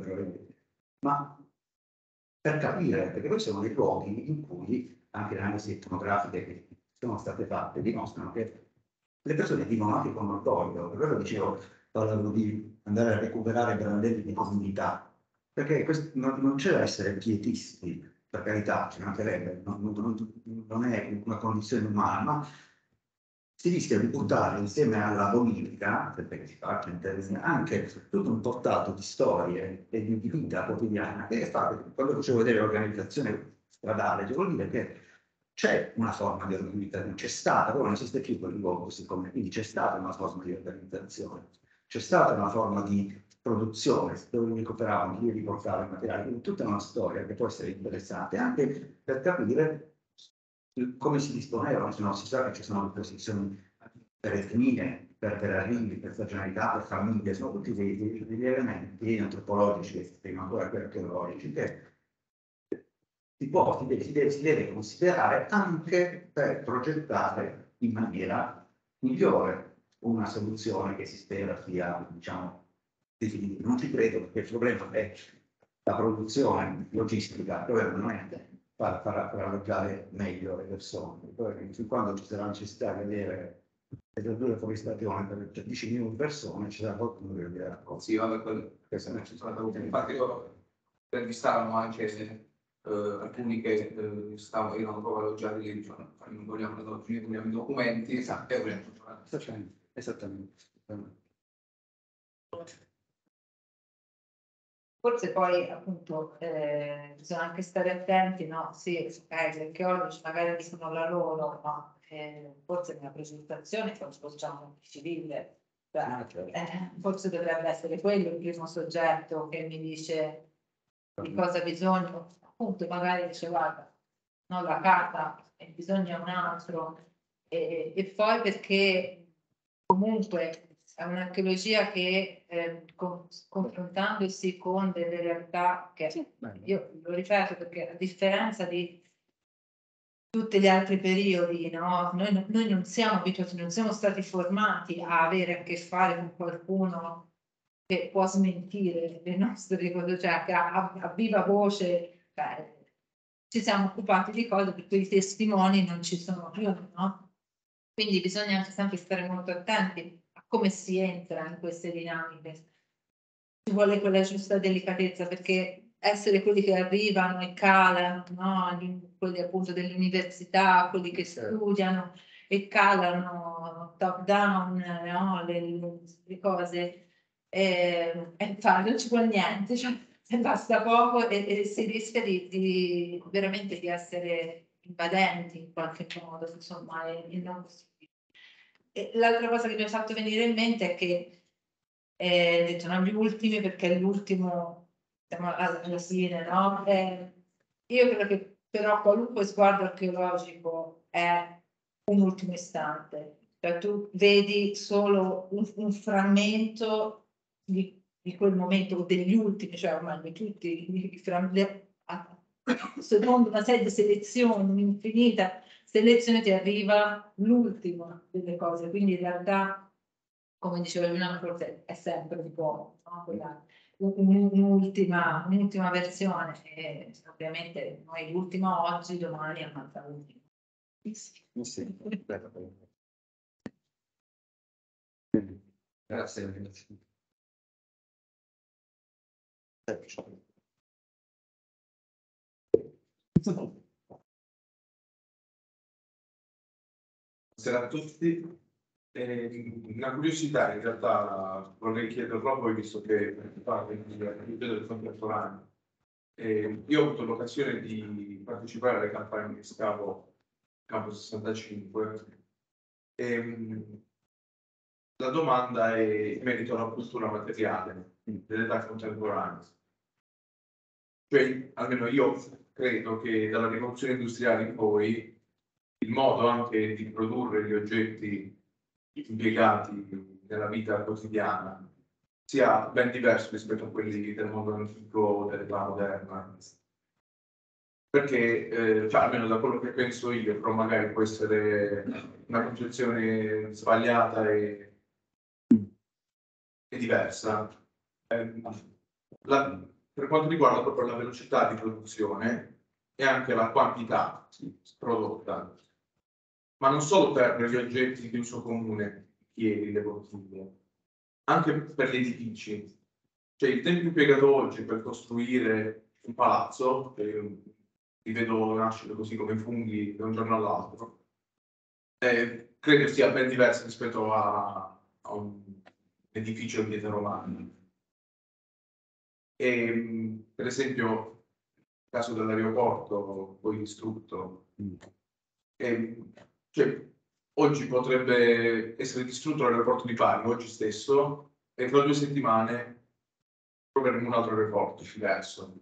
ma per capire, perché poi sono dei luoghi in cui anche le analisi etnografiche che sono state fatte dimostrano che le persone vivono anche con orgoglio. Per quello dicevo, parlavo di andare a recuperare brandelli di comunità. perché questo, non, non c'è da essere pietisti, per carità, ci mancherebbe, non, non, non è una condizione umana, ma si rischia di buttare insieme alla politica, perché si fa anche tutto un portato di storie e di vita quotidiana che fa, quando facevo vedere l'organizzazione stradale, devo dire che c'è una forma di organizzazione, c'è stata, poi non esiste più quel luogo, siccome, quindi c'è stata una forma di organizzazione, c'è stata una forma di produzione dove recuperavano, chi riportava i materiali, quindi tutta una storia che può essere interessante anche per capire come si disponevano, se no si sa che ci sono le posizioni per etnie, per, per arrivi, per stagionalità, per famiglie, sono tutti dei, dei, degli elementi antropologici e prima ancora che archeologici che si, può, si, deve, si, deve, si deve considerare anche per progettare in maniera migliore una soluzione che si spera sia, diciamo, definitiva. Non ci credo perché il problema è la produzione logistica, il problema non è far, far, far alloggiare meglio le persone. Poi, fin quando ci sarà necessità di avere le verdure fuori stagione per dieci milioni di persone, ci sarà qualcuno che dirà cosa. Sì, vabbè, quello. Ci sono avuti. Infatti loro intervistavano anche eh, alcuni che eh, stavano, erano proprio alloggiati lì, dicevano, non vogliamo la documenti, vogliamo i documenti, esatto, e vogliamo. Esattamente, esattamente. Forse poi appunto eh, bisogna anche stare attenti, no? Sì, okay, gli archeologi magari dicono la loro, ma eh, forse nella presentazione quando facciamo il civile, cioè, Ah, certo. eh, forse dovrebbe essere quello il primo soggetto che mi dice di cosa ha bisogno, appunto magari dice guarda, no, la carta e bisogna un altro, e, e poi perché comunque è un'archeologia che eh, con, confrontandosi con delle realtà che Sì, io lo ripeto perché a differenza di tutti gli altri periodi, no? Noi, noi non siamo abituati, non siamo stati formati a avere a che fare con qualcuno che può smentire le nostre cose, cioè che a, a viva voce, cioè, ci siamo occupati di cose per cui i testimoni non ci sono più, no? Quindi bisogna anche sempre stare molto attenti a come si entra in queste dinamiche. Ci vuole quella giusta delicatezza perché essere quelli che arrivano e calano, no? Quelli appunto delle università, quelli che studiano e calano top down, no? le, le cose, e, e fare, non ci vuole niente, cioè, basta poco e, e si rischia di, di veramente di essere invadenti in qualche modo, insomma, e, e non possibile. L'altra cosa che mi ha fatto venire in mente è che eh, detto non gli ultimi perché l'ultimo siamo alla fine, no? Eh, io credo che però qualunque sguardo archeologico è un ultimo istante, cioè tu vedi solo un, un frammento di, di quel momento o degli ultimi, cioè ormai di tutti i frammenti, secondo una serie di selezioni, un'infinita selezione ti arriva l'ultima delle cose, quindi in realtà come diceva Giuliano, forse è sempre un po', no? Quella, un'ultima, un'ultima versione e ovviamente noi l'ultima oggi, domani è un'altra ultima. Sì, sì. Grazie. Grazie. Buonasera a tutti. Eh, una curiosità in realtà vorrei chiederlo a voi, visto che fate il del contemporaneo. Eh, io ho avuto l'occasione di partecipare alle campagne di scavo Campo sessantacinque. E, la domanda è in merito alla cultura materiale dell'età contemporanea. Cioè, almeno io credo che dalla rivoluzione industriale in poi il modo anche di produrre gli oggetti impiegati nella vita quotidiana sia ben diverso rispetto a quelli del mondo antico, dell'età moderna. Perché, eh, cioè, almeno da quello che penso io, però magari può essere una concezione sbagliata e, e diversa. Eh, la, per quanto riguarda proprio la velocità di produzione e anche la quantità prodotta, ma non solo per gli oggetti di uso comune, i piedi, le bottiglie, anche per gli edifici. cioè il tempo impiegato oggi per costruire un palazzo, che io li vedo nascere così come funghi da un giorno all'altro, eh, credo sia ben diverso rispetto a, a un edificio in pietra romana. E, per esempio, il caso dell'aeroporto, poi distrutto, e, cioè, oggi potrebbe essere distrutto l'aeroporto di Bari, oggi stesso, e tra due settimane troveremo un altro aeroporto diverso.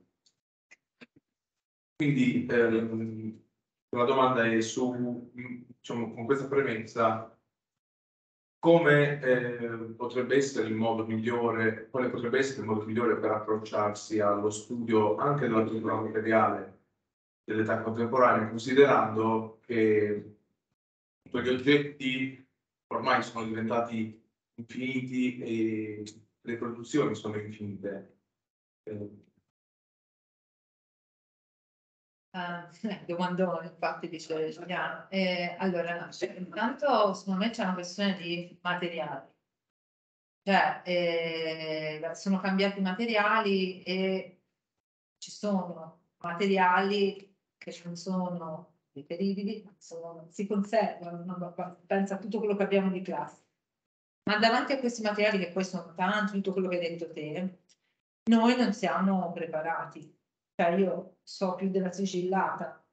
Quindi ehm, la domanda è su, diciamo, con questa premessa, come eh, potrebbe essere il modo migliore, quale potrebbe essere il modo migliore per approcciarsi allo studio anche della cultura materiale dell'età contemporanea, considerando che gli oggetti ormai sono diventati infiniti e le produzioni sono infinite. Eh, Uh, domandone, infatti, dice Giuliano. Eh, allora, cioè, intanto secondo me c'è una questione di materiali. Cioè, eh, sono cambiati i materiali e ci sono materiali che non sono riferibili, sono, si conservano, no? Pensa a tutto quello che abbiamo di classe. Ma davanti a questi materiali, che poi sono tanti, tutto quello che hai detto te, noi non siamo preparati. Cioè io so più della sigillata,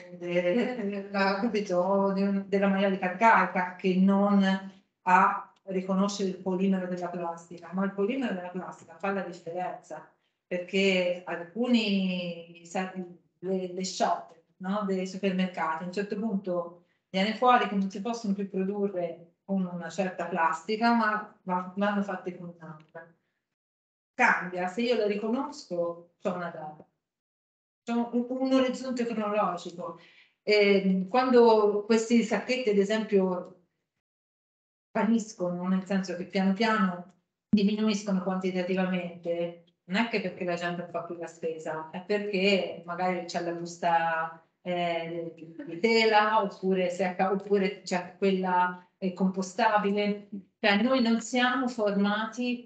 della, capito, della maiolica arcaica, che non a riconoscere il polimero della plastica, ma il polimero della plastica fa la differenza, perché alcuni, le, le shop, no, dei supermercati, a un certo punto viene fuori che non si possono più produrre con una certa plastica, ma vanno fatte con un'altra. Cambia, se io la riconosco, c'è una data, c'è un, un orizzonte cronologico. E quando questi sacchetti, ad esempio, spariscono, nel senso che piano piano diminuiscono quantitativamente, non è che perché la gente non fa più la spesa, è perché magari c'è la busta eh, di tela, oppure, se, oppure c'è quella eh, compostabile. Cioè noi non siamo formati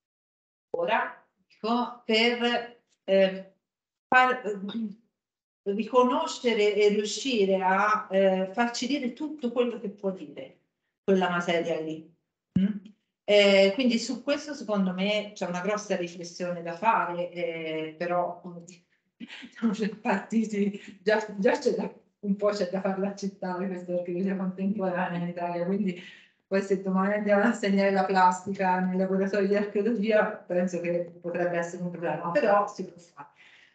ora per eh, far, eh, riconoscere e riuscire a eh, farci dire tutto quello che può dire quella materia lì. Mm? Eh, quindi su questo secondo me c'è una grossa riflessione da fare, eh, però siamo già partiti, già, già c'è da, un po' c'è da farla accettare questa archeologia contemporanea in Italia, quindi poi se domani andiamo a insegnare la plastica nei laboratori di archeologia penso che potrebbe essere un problema, però si può fare.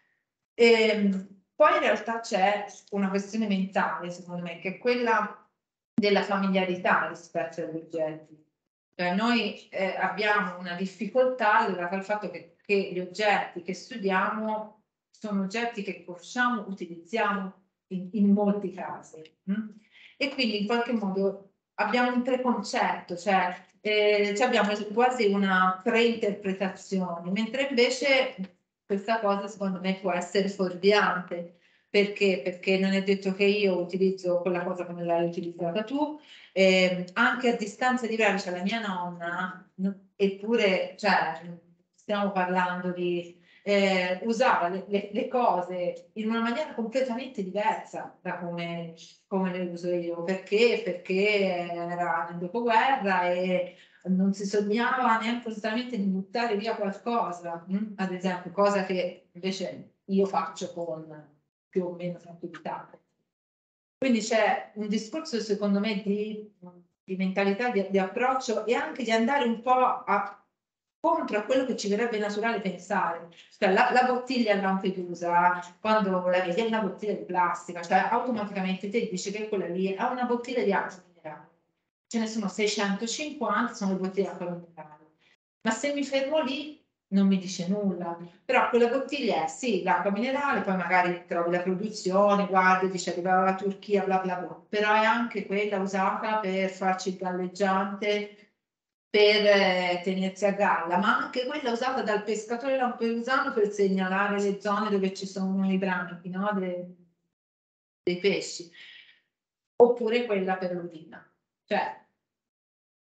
E, poi in realtà c'è una questione mentale, secondo me, che è quella della familiarità rispetto agli oggetti. Cioè noi eh, abbiamo una difficoltà legata al fatto che, che gli oggetti che studiamo sono oggetti che conosciamo, utilizziamo in, in molti casi. Hm? E quindi in qualche modo abbiamo un preconcetto, cioè eh, abbiamo quasi una preinterpretazione, mentre invece questa cosa secondo me può essere fuorviante. Perché? Perché non è detto che io utilizzo quella cosa come l'hai utilizzata tu, eh, anche a distanza di breve, cioè la mia nonna, no, eppure, cioè, stiamo parlando di eh, usava le, le, le cose in una maniera completamente diversa da come, come le uso io. Perché? Perché era nel dopoguerra e non si sognava neanche onestamente di buttare via qualcosa, mh? Ad esempio, cosa che invece io faccio con più o meno tranquillità. Quindi c'è un discorso secondo me di, di mentalità, di, di approccio e anche di andare un po' a, contro a quello che ci verrebbe naturale pensare. Cioè, la, la bottiglia a Lampedusa, quando la vedi, è una bottiglia di plastica, cioè automaticamente ti dice che quella lì è una bottiglia di acqua minerale. Ce ne sono seicentocinquanta, sono le bottiglie di acqua minerale. Ma se mi fermo lì, non mi dice nulla, però quella bottiglia è sì, l'acqua minerale, poi magari trovi la produzione, guardi, dice arrivava la Turchia, bla bla bla, però è anche quella usata per farci il galleggiante, per eh, tenersi a galla, ma anche quella usata dal pescatore lampedusano per segnalare le zone dove ci sono i branchi, no? De, dei pesci, oppure quella per l'urina. Cioè,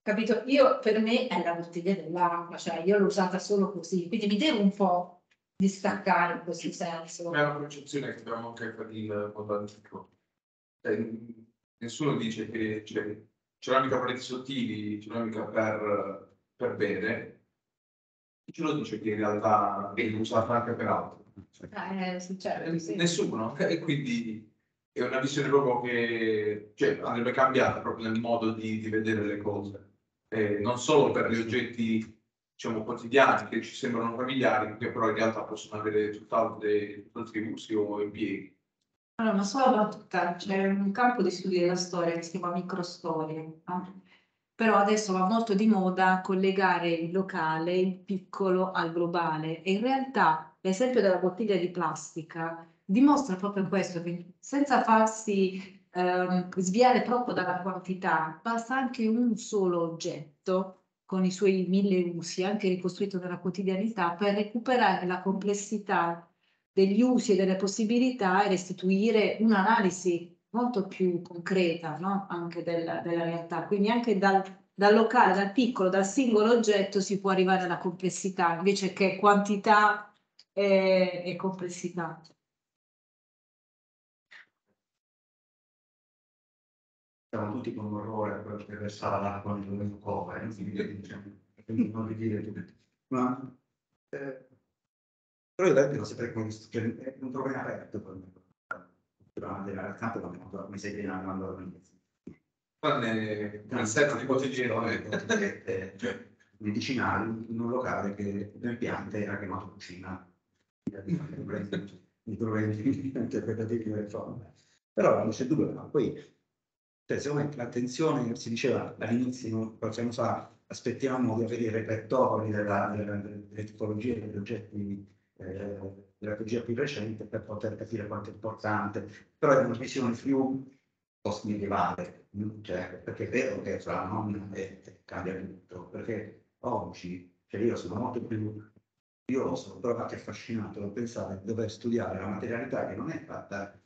capito? Io, per me è la bottiglia dell'acqua, cioè io l'ho usata solo così, quindi mi devo un po' distaccare in questo senso. Ma è una percezione che abbiamo anche per il mondo antico. Cioè, nessuno dice che c'è ceramica pareti sottili, ceramica per, per bere, chi lo dice che in realtà è usata anche per altro? Eh, sì, certo, Eh, sì. Nessuno, e quindi è una visione proprio che cioè, andrebbe cambiata proprio nel modo di, di vedere le cose, eh, non solo per gli oggetti diciamo quotidiani che ci sembrano familiari, che però in realtà possono avere tutt'altri tutt'altri usi o impieghi. Allora, una sola battuta, c'è un campo di studio della storia che si chiama microstorie, no? Però adesso va molto di moda collegare il locale, il piccolo al globale e in realtà l'esempio della bottiglia di plastica dimostra proprio questo, che senza farsi ehm, sviare troppo dalla quantità, basta anche un solo oggetto con i suoi mille usi, anche ricostruito nella quotidianità, per recuperare la complessità degli usi e delle possibilità e restituire un'analisi molto più concreta, no? Anche della, della realtà. Quindi anche dal, dal locale, dal piccolo, dal singolo oggetto si può arrivare alla complessità, invece che quantità e, e complessità. Siamo tutti con orrore a quello che versava l'acqua nel cova, eh, quindi non ridire tutto. Ma eh, però io detto sempre come cioè, è un problema aperto per me. Al campo quando mi sei bene quando Tranne nel set di quotidiano. cioè, medicinali in un locale che nel piante era chiamato cucina. I problemi interpretativi del forme. Però non c'è dubbio, ma poi cioè, secondo me l'attenzione si diceva all'inizio, qualche anno fa, aspettiamo di avere i repertori della, della, delle tipologie degli oggetti eh, della tecnologia più recente per poter capire quanto è importante, però è una visione più post-medievale, cioè, perché è vero che fra la nomina e cambia tutto, perché oggi, cioè io sono molto più, io sono proprio affascinato da pensare di dover studiare la materialità che non è fatta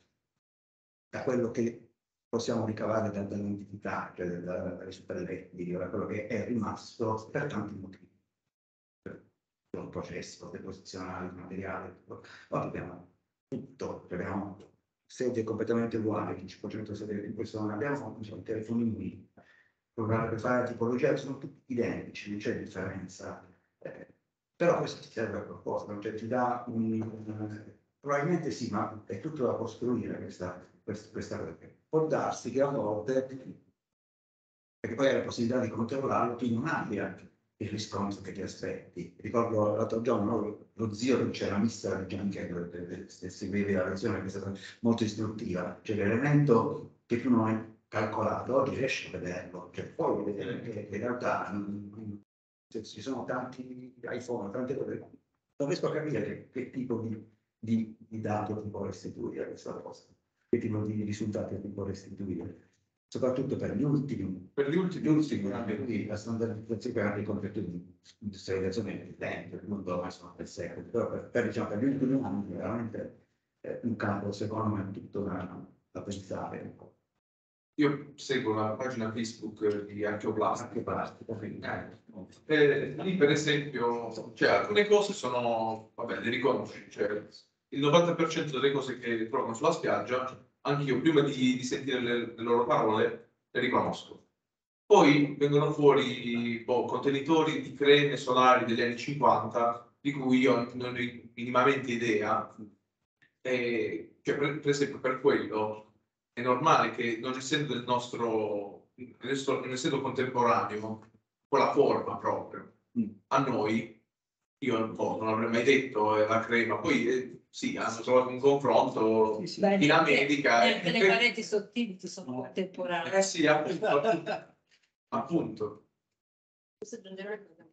da quello che possiamo ricavare da, dall'antichità, cioè dai superletti, da quello che è rimasto per tanti motivi. Per un processo deposizionale, materiale, oggi abbiamo tutto, abbiamo sedie completamente uguali, cinquecento sedie di persone, abbiamo diciamo, telefonini, programmi per fare la tipologia, sono tutti identici, non c'è differenza. Eh, però questo ti serve a qualcosa, cioè ti dà un, un probabilmente sì, ma è tutto da costruire questa, questa, questa cosa. Può darsi che a volte, perché poi hai la possibilità di controllarlo, tu non abbia il riscontro che ti aspetti. Ricordo l'altro giorno no, lo zio che c'era missa di Gianchello, se seguivi la lezione che è stata molto istruttiva, cioè l'elemento che tu non hai calcolato, oggi riesci a vederlo, cioè puoi vedere che in realtà mh, ci sono tanti iPhone, tante cose, non riesco a capire che, che tipo di, di, di dato ti può restituire questa cosa, che tipo di risultati ti può restituire. Soprattutto per gli ultimi, Per gli ultimi, gli ultimi anche qui la standardizzazione per i compiti di industrializzazione del tempo, il mondo ormai sono per secoli, però per, per, diciamo, per gli ultimi anni veramente è un campo secondo me tutto da, da pensare. Io seguo la pagina Facebook di Archeoplastica. Archeoplastica, quindi, eh, eh, lì per esempio, cioè, alcune cose sono, vabbè, le riconosci, cioè, il novanta per cento delle cose che trovano sulla spiaggia, anch'io prima di, di sentire le, le loro parole, le riconosco. Poi vengono fuori boh, contenitori di creme solari degli anni cinquanta, di cui io non ho minimamente idea. E, cioè, per, per esempio, per quello è normale che non essendo del nostro, non essendo contemporaneo, con la forma proprio, a noi, io boh, non avrei mai detto eh, la crema, poi eh, sì, hanno trovato un confronto Sì, sì. Beh, in America. Neanche e- le pareti sottili sono contemporanee. Eh sì, appunto, appunto. appunto. Posso aggiungere una cosa?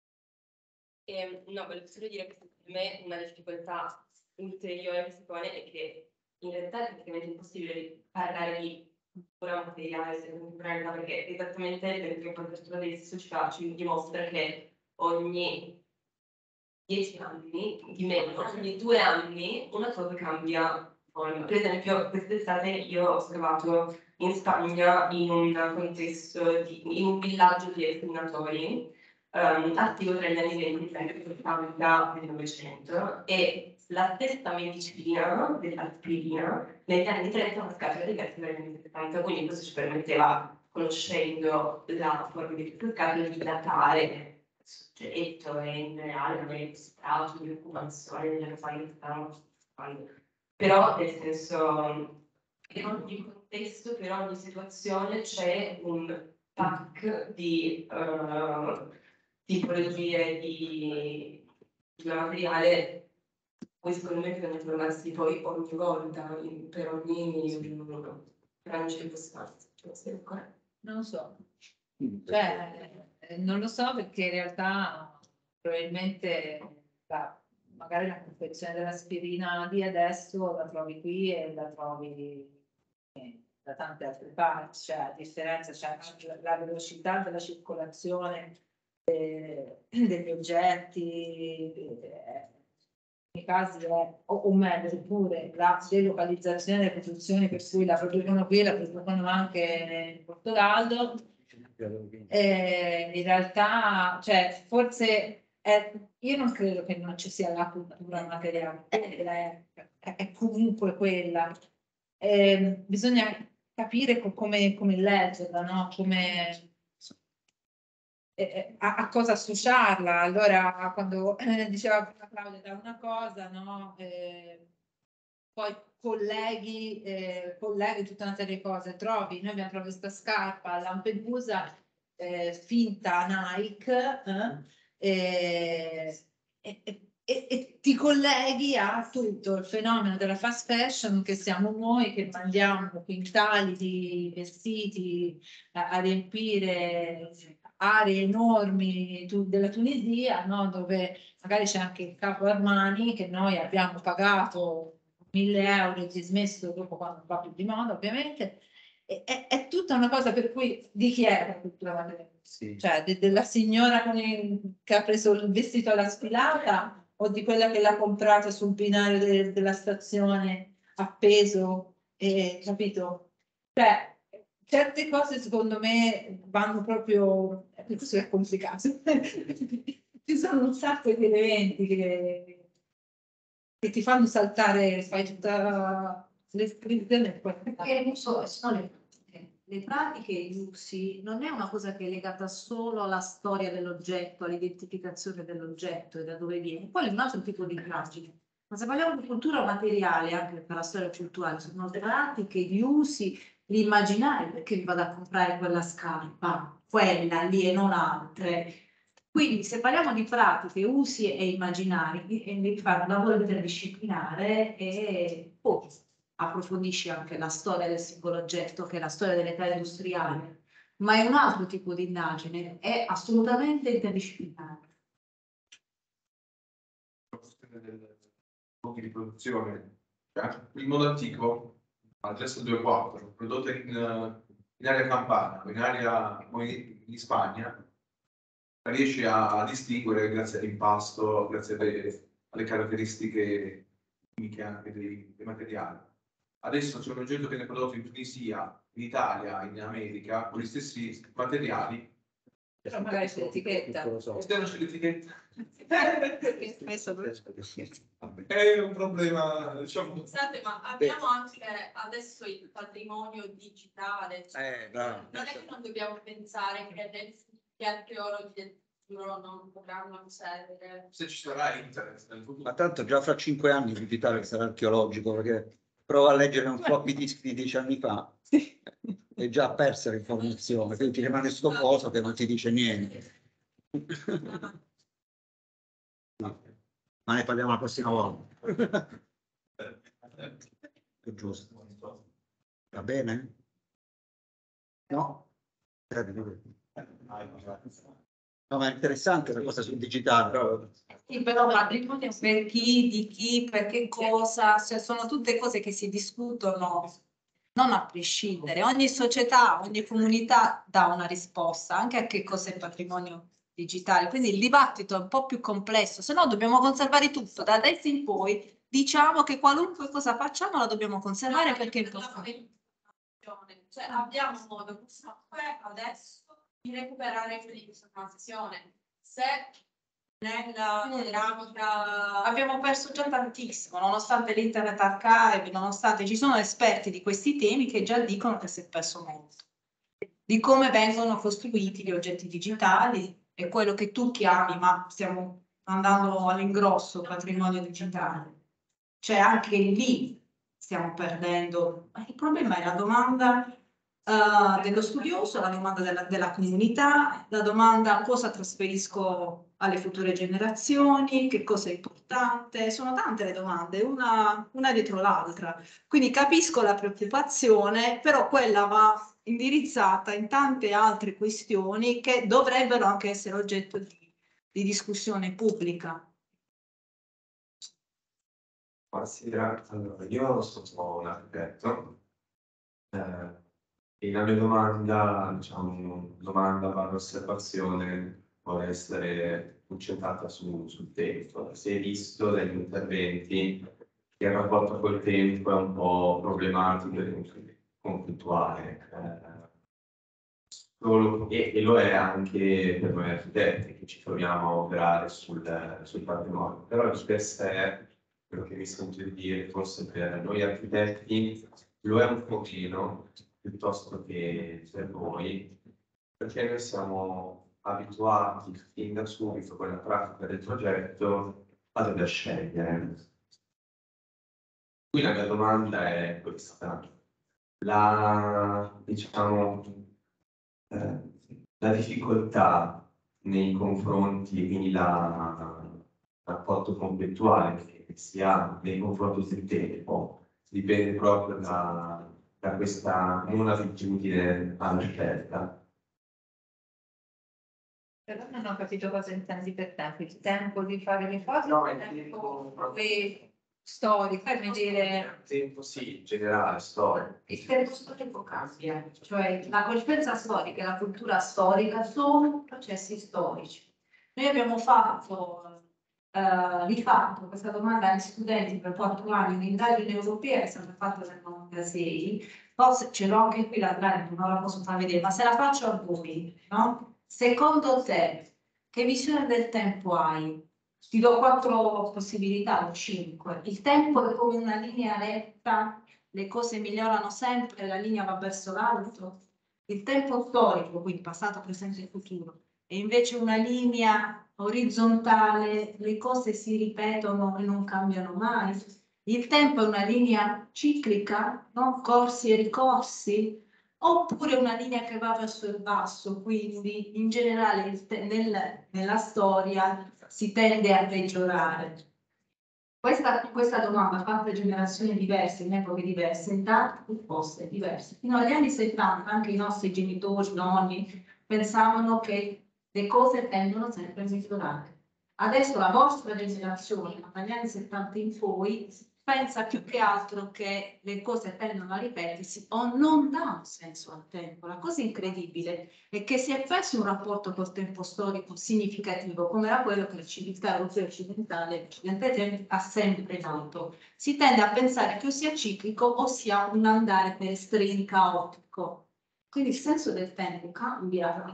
Eh, no, volevo solo dire che secondo me una difficoltà ulteriore che si pone è che in realtà è praticamente impossibile parlare di cultura materiale se contemporanea, perché esattamente dentro il contesto dell'esercizio ci dimostra che ogni dieci anni, di meno, ogni due anni una cosa cambia forma. Per esempio, quest'estate io ho osservato in Spagna in un contesto di in un villaggio di estimatori um, attivo tra gli anni venti e ottanta del Novecento, e la stessa medicina dell'aspirina negli anni trenta una scatola diversa dagli anni settanta, quindi questo ci permetteva, conoscendo la forma di questo scatola, di datare il soggetto e in generale avere stato di occupazione delle persone che stavano facendo. Però nel senso, in ogni contesto, per ogni situazione c'è un pack di uh, tipologie di, di materiale. Poi secondo me bisogna tornarsi poi ogni volta, in- per ogni frangia di costanza. Non lo so. Cioè, eh, non lo so perché in realtà probabilmente la- magari la confezione dell'aspirina di adesso la trovi qui e la trovi eh, da tante altre parti, cioè a differenza, cioè, la, la velocità della circolazione eh, degli oggetti, eh, nei casi è, o, o meglio, oppure la delocalizzazione delle produzioni, per cui la producono qui, la producono anche in Portogallo. Eh, in realtà, cioè, forse è, io non credo che non ci sia la cultura materiale, è, è, è comunque quella. Eh, bisogna capire co- come, come leggerla, no? Come, eh, a, a cosa associarla. Allora, quando eh, diceva Claudia da una cosa, no? Eh, poi colleghi, eh, colleghi tutta una serie di cose, trovi, noi abbiamo trovato questa scarpa a Lampedusa, eh, finta Nike, eh, e, e, e, e ti colleghi a tutto il fenomeno della fast fashion che siamo noi che mandiamo quintali di vestiti a, a riempire aree enormi tu, della Tunisia, no? Dove magari c'è anche il capo Armani che noi abbiamo pagato mille euro e dismesso dopo quando non va più di moda, ovviamente. E, è, è tutta una cosa per cui di chi è la cultura materiale? Sì. Cioè de, della signora con il, che ha preso il vestito alla sfilata o di quella che l'ha comprato sul binario de, della stazione appeso, e, capito? Cioè, certe cose secondo me vanno proprio, questo è complicato, ci sono un sacco di elementi che che ti fanno saltare, fai tutta l'escrizione. Perché l'uso sono le pratiche. Le pratiche e gli usi non è una cosa che è legata solo alla storia dell'oggetto, all'identificazione dell'oggetto e da dove viene. Poi è un altro tipo di pratiche. Ma se parliamo di cultura materiale, anche per la storia culturale, sono le pratiche, gli usi, l'immaginare, perché mi vado a comprare quella scarpa, quella lì e non altre. Quindi se parliamo di pratiche, usi e immaginari, devi fare un lavoro interdisciplinare e poi approfondisci anche la storia del singolo oggetto, che è la storia dell'età industriale, ma è un altro tipo di indagine, è assolutamente interdisciplinare. La questione del luoghi di produzione, cioè, il mondo antico, adesso due quattro, prodotto in, in area campana, in area in, in Spagna, riesci a distinguere grazie all'impasto, grazie alle, alle caratteristiche chimiche anche dei, dei materiali. Adesso c'è un oggetto che viene prodotto in Tunisia, in Italia, in America, con gli stessi materiali. Però magari c'è l'etichetta. Se non c'è l'etichetta. Perché spesso È un problema, diciamo. Scusate, ma abbiamo anche adesso il patrimonio digitale. Cioè, Eh, no. non è che non dobbiamo pensare che gli archeologi del futuro non potranno accedere. Se ci sarà internet nel futuro. Ma tanto già fra cinque anni il digitale sarà archeologico, perché prova a leggere un floppy disk di dieci anni fa e già persa l'informazione, quindi ti rimane sto coso che non ti dice niente. No. Ma ne parliamo la prossima volta. È giusto. Va bene? No? No, ma è interessante la cosa sul digitale. Sì, però patrimonio per chi, di chi, per che cosa, cioè sono tutte cose che si discutono non a prescindere. Ogni società, ogni comunità dà una risposta anche a che cosa è patrimonio digitale. Quindi il dibattito è un po' più complesso, se no dobbiamo conservare tutto. Da adesso in poi diciamo che qualunque cosa facciamo la dobbiamo conservare perché è importante. ragione, cioè abbiamo modo comunque adesso di recuperare l'informazione. Se nella ceramica abbiamo perso già tantissimo, nonostante l'Internet Archive, nonostante ci sono esperti di questi temi che già dicono che si è perso molto. Di come vengono costruiti gli oggetti digitali e quello che tu chiami, ma stiamo andando all'ingrosso, patrimonio digitale. Cioè anche lì stiamo perdendo. Il problema è la domanda uh, dello studioso, la domanda della, della comunità, la domanda cosa trasferisco alle future generazioni, che cosa è importante. Sono tante le domande, una, una dietro l'altra. Quindi capisco la preoccupazione, però quella va indirizzata in tante altre questioni che dovrebbero anche essere oggetto di, di discussione pubblica. Considera, allora, io sono un architetto eh, e la mia domanda, diciamo, domanda barra osservazione vuole essere concentrata su, sul tempo. Si è visto dagli interventi che il rapporto col tempo è un po' problematico e conflittuale. Eh, solo, e, e lo è anche per noi architetti che ci troviamo a operare sul, sul patrimonio. Però di per sé, quello che mi sento di dire, forse per noi architetti lo è un pochino piuttosto che per voi, perché noi siamo abituati fin da subito con la pratica del progetto a dover scegliere. Qui la mia domanda è questa: la, diciamo, eh, la difficoltà nei confronti, quindi la, il rapporto conflittuale che si ha nei confronti del tempo, dipende proprio da, da questa non abitudine alla scelta. Però non ho capito cosa intendi per tempo, il tempo di fare le cose, No, il il tempo tempo di- storico, per dire Il tempo sì, generale, storico. Il tempo storico cambia, cioè la coscienza storica e la cultura storica sono processi storici. Noi abbiamo fatto, eh, di fatto, questa domanda agli studenti per quattro anni, un'indagine europea che è stata fatta nel novantasei, forse ce l'ho anche qui la slide, non la posso far vedere, ma se la faccio a voi, no? Secondo te, che visione del tempo hai? Ti do quattro possibilità o cinque. Il tempo è come una linea retta, le cose migliorano sempre, la linea va verso l'alto. Il tempo storico, quindi passato, presente e futuro, è invece una linea orizzontale, le cose si ripetono e non cambiano mai. Il tempo è una linea ciclica, no? Corsi e ricorsi, oppure una linea che va verso il basso, quindi in generale il nel, nella storia si tende a peggiorare. Questa, questa domanda fatta a generazioni diverse, in epoche diverse, in tante risposte diverse. Fino agli anni settanta anche i nostri genitori, nonni, pensavano che le cose tendono sempre a migliorare. Adesso la vostra generazione, dagli anni settanta in poi, pensa più che altro che le cose tendono a ripetersi o non dà un senso al tempo. La cosa incredibile è che si è perso un rapporto col tempo storico significativo, come era quello che la civiltà europea occidentale, occidentale ha sempre dato. Si tende a pensare che o sia ciclico o sia un andare per estremi caotico. Quindi il senso del tempo cambia.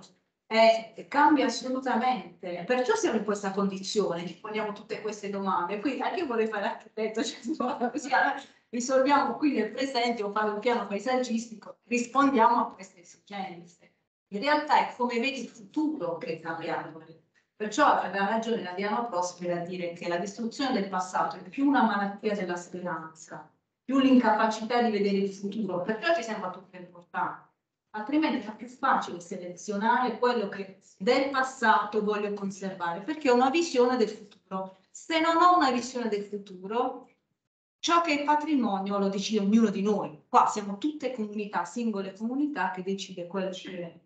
Eh, cambia assolutamente, perciò siamo in questa condizione, ci poniamo tutte queste domande. Quindi anche io vorrei fare architetto, cioè, così risolviamo qui nel presente o fare un piano paesaggistico, rispondiamo a queste esigenze. In realtà è come vedi il futuro che è cambiato. Perciò aveva ragione la Diana Prospera a dire che la distruzione del passato è più una malattia della speranza, più l'incapacità di vedere il futuro, perciò ci sembra tutto importante. Altrimenti è più facile selezionare quello che del passato voglio conservare, perché ho una visione del futuro. Se non ho una visione del futuro, ciò che è patrimonio lo decide ognuno di noi. Qua siamo tutte comunità, singole comunità, che decide quello che è.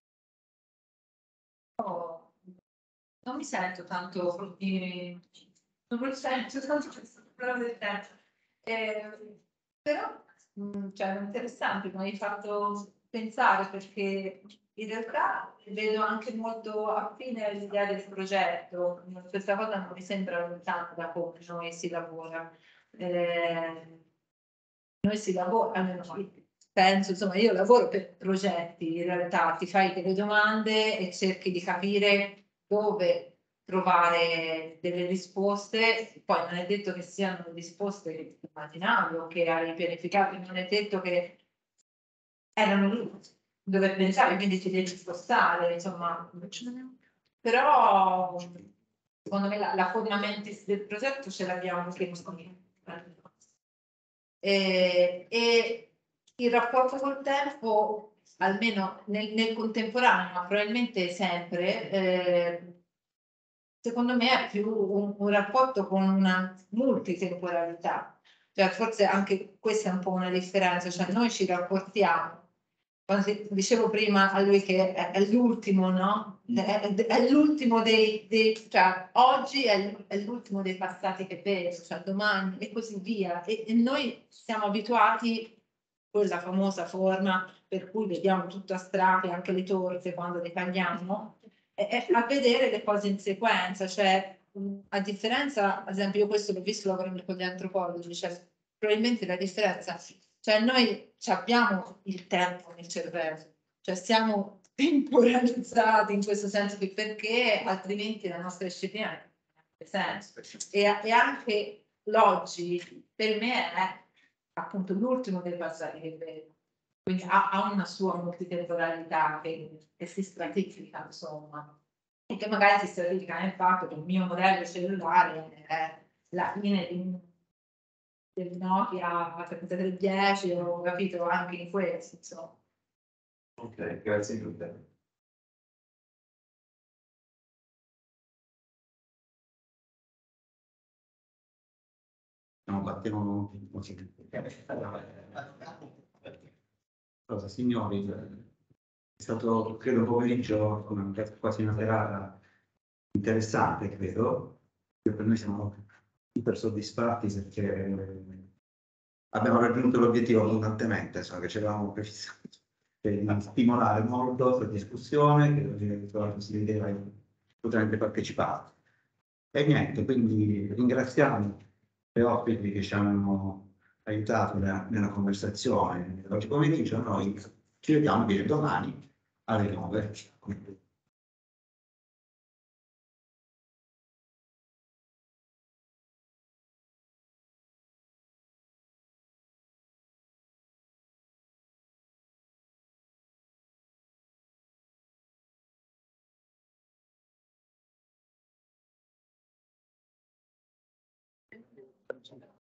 Oh, non mi sento tanto di... non mi sento tanto questo problema del tempo. Eh, però mh, cioè, è interessante, mi hai fatto pensare, perché in realtà vedo anche molto affine all'idea del progetto. Questa cosa non mi sembra lontana da come noi si lavora. Eh, noi si lavora, almeno penso, insomma, io lavoro per progetti, in realtà ti fai delle domande e cerchi di capire dove trovare delle risposte, poi non è detto che siano risposte che ti immaginavi o che hai pianificato, non è detto che erano lì dove pensavi, quindi ti devi spostare, insomma. Però secondo me la, la forma mentis del progetto ce l'abbiamo anche noi. E, e il rapporto col tempo, almeno nel, nel contemporaneo, ma probabilmente sempre, eh, secondo me è più un, un rapporto con una multitemporalità. Cioè, forse anche questa è un po' una differenza, cioè noi ci rapportiamo. Quando dicevo prima a lui che è, è l'ultimo, no? È, è l'ultimo dei, dei, cioè oggi è, è l'ultimo dei passati che penso, cioè domani e così via. E, e noi siamo abituati a quella famosa forma per cui vediamo tutto a strati, anche le torte quando le tagliamo, e, e a vedere le cose in sequenza, cioè mh, a differenza, ad esempio io questo l'ho visto lavorando con gli antropologi, cioè probabilmente la differenza, cioè noi abbiamo il tempo nel cervello, cioè siamo temporalizzati in questo senso che perché altrimenti la nostra disciplina non ha senso. E, e anche l'oggi per me è appunto l'ultimo dei passati che vedo. Quindi ha, ha una sua multitemporalità che, che si stratifica, insomma, e che magari si stratifica nel fatto che il mio modello cellulare è la fine di un del Nokia trentatré dieci, ho capito anche in questo, insomma. Ok, grazie mille. No, battiamo cosa, signori, è stato, credo, un pomeriggio, come quasi una serata interessante, credo. Per noi siamo super soddisfatti perché abbiamo raggiunto l'obiettivo abbondantemente, insomma, che ci avevamo prefissato, cioè di stimolare molto questa discussione, che la possibilità di assolutamente partecipare. E niente, quindi ringraziamo le ospiti che ci hanno aiutato nella, nella conversazione oggi pomeriggio. Noi ci vediamo invece domani alle nove.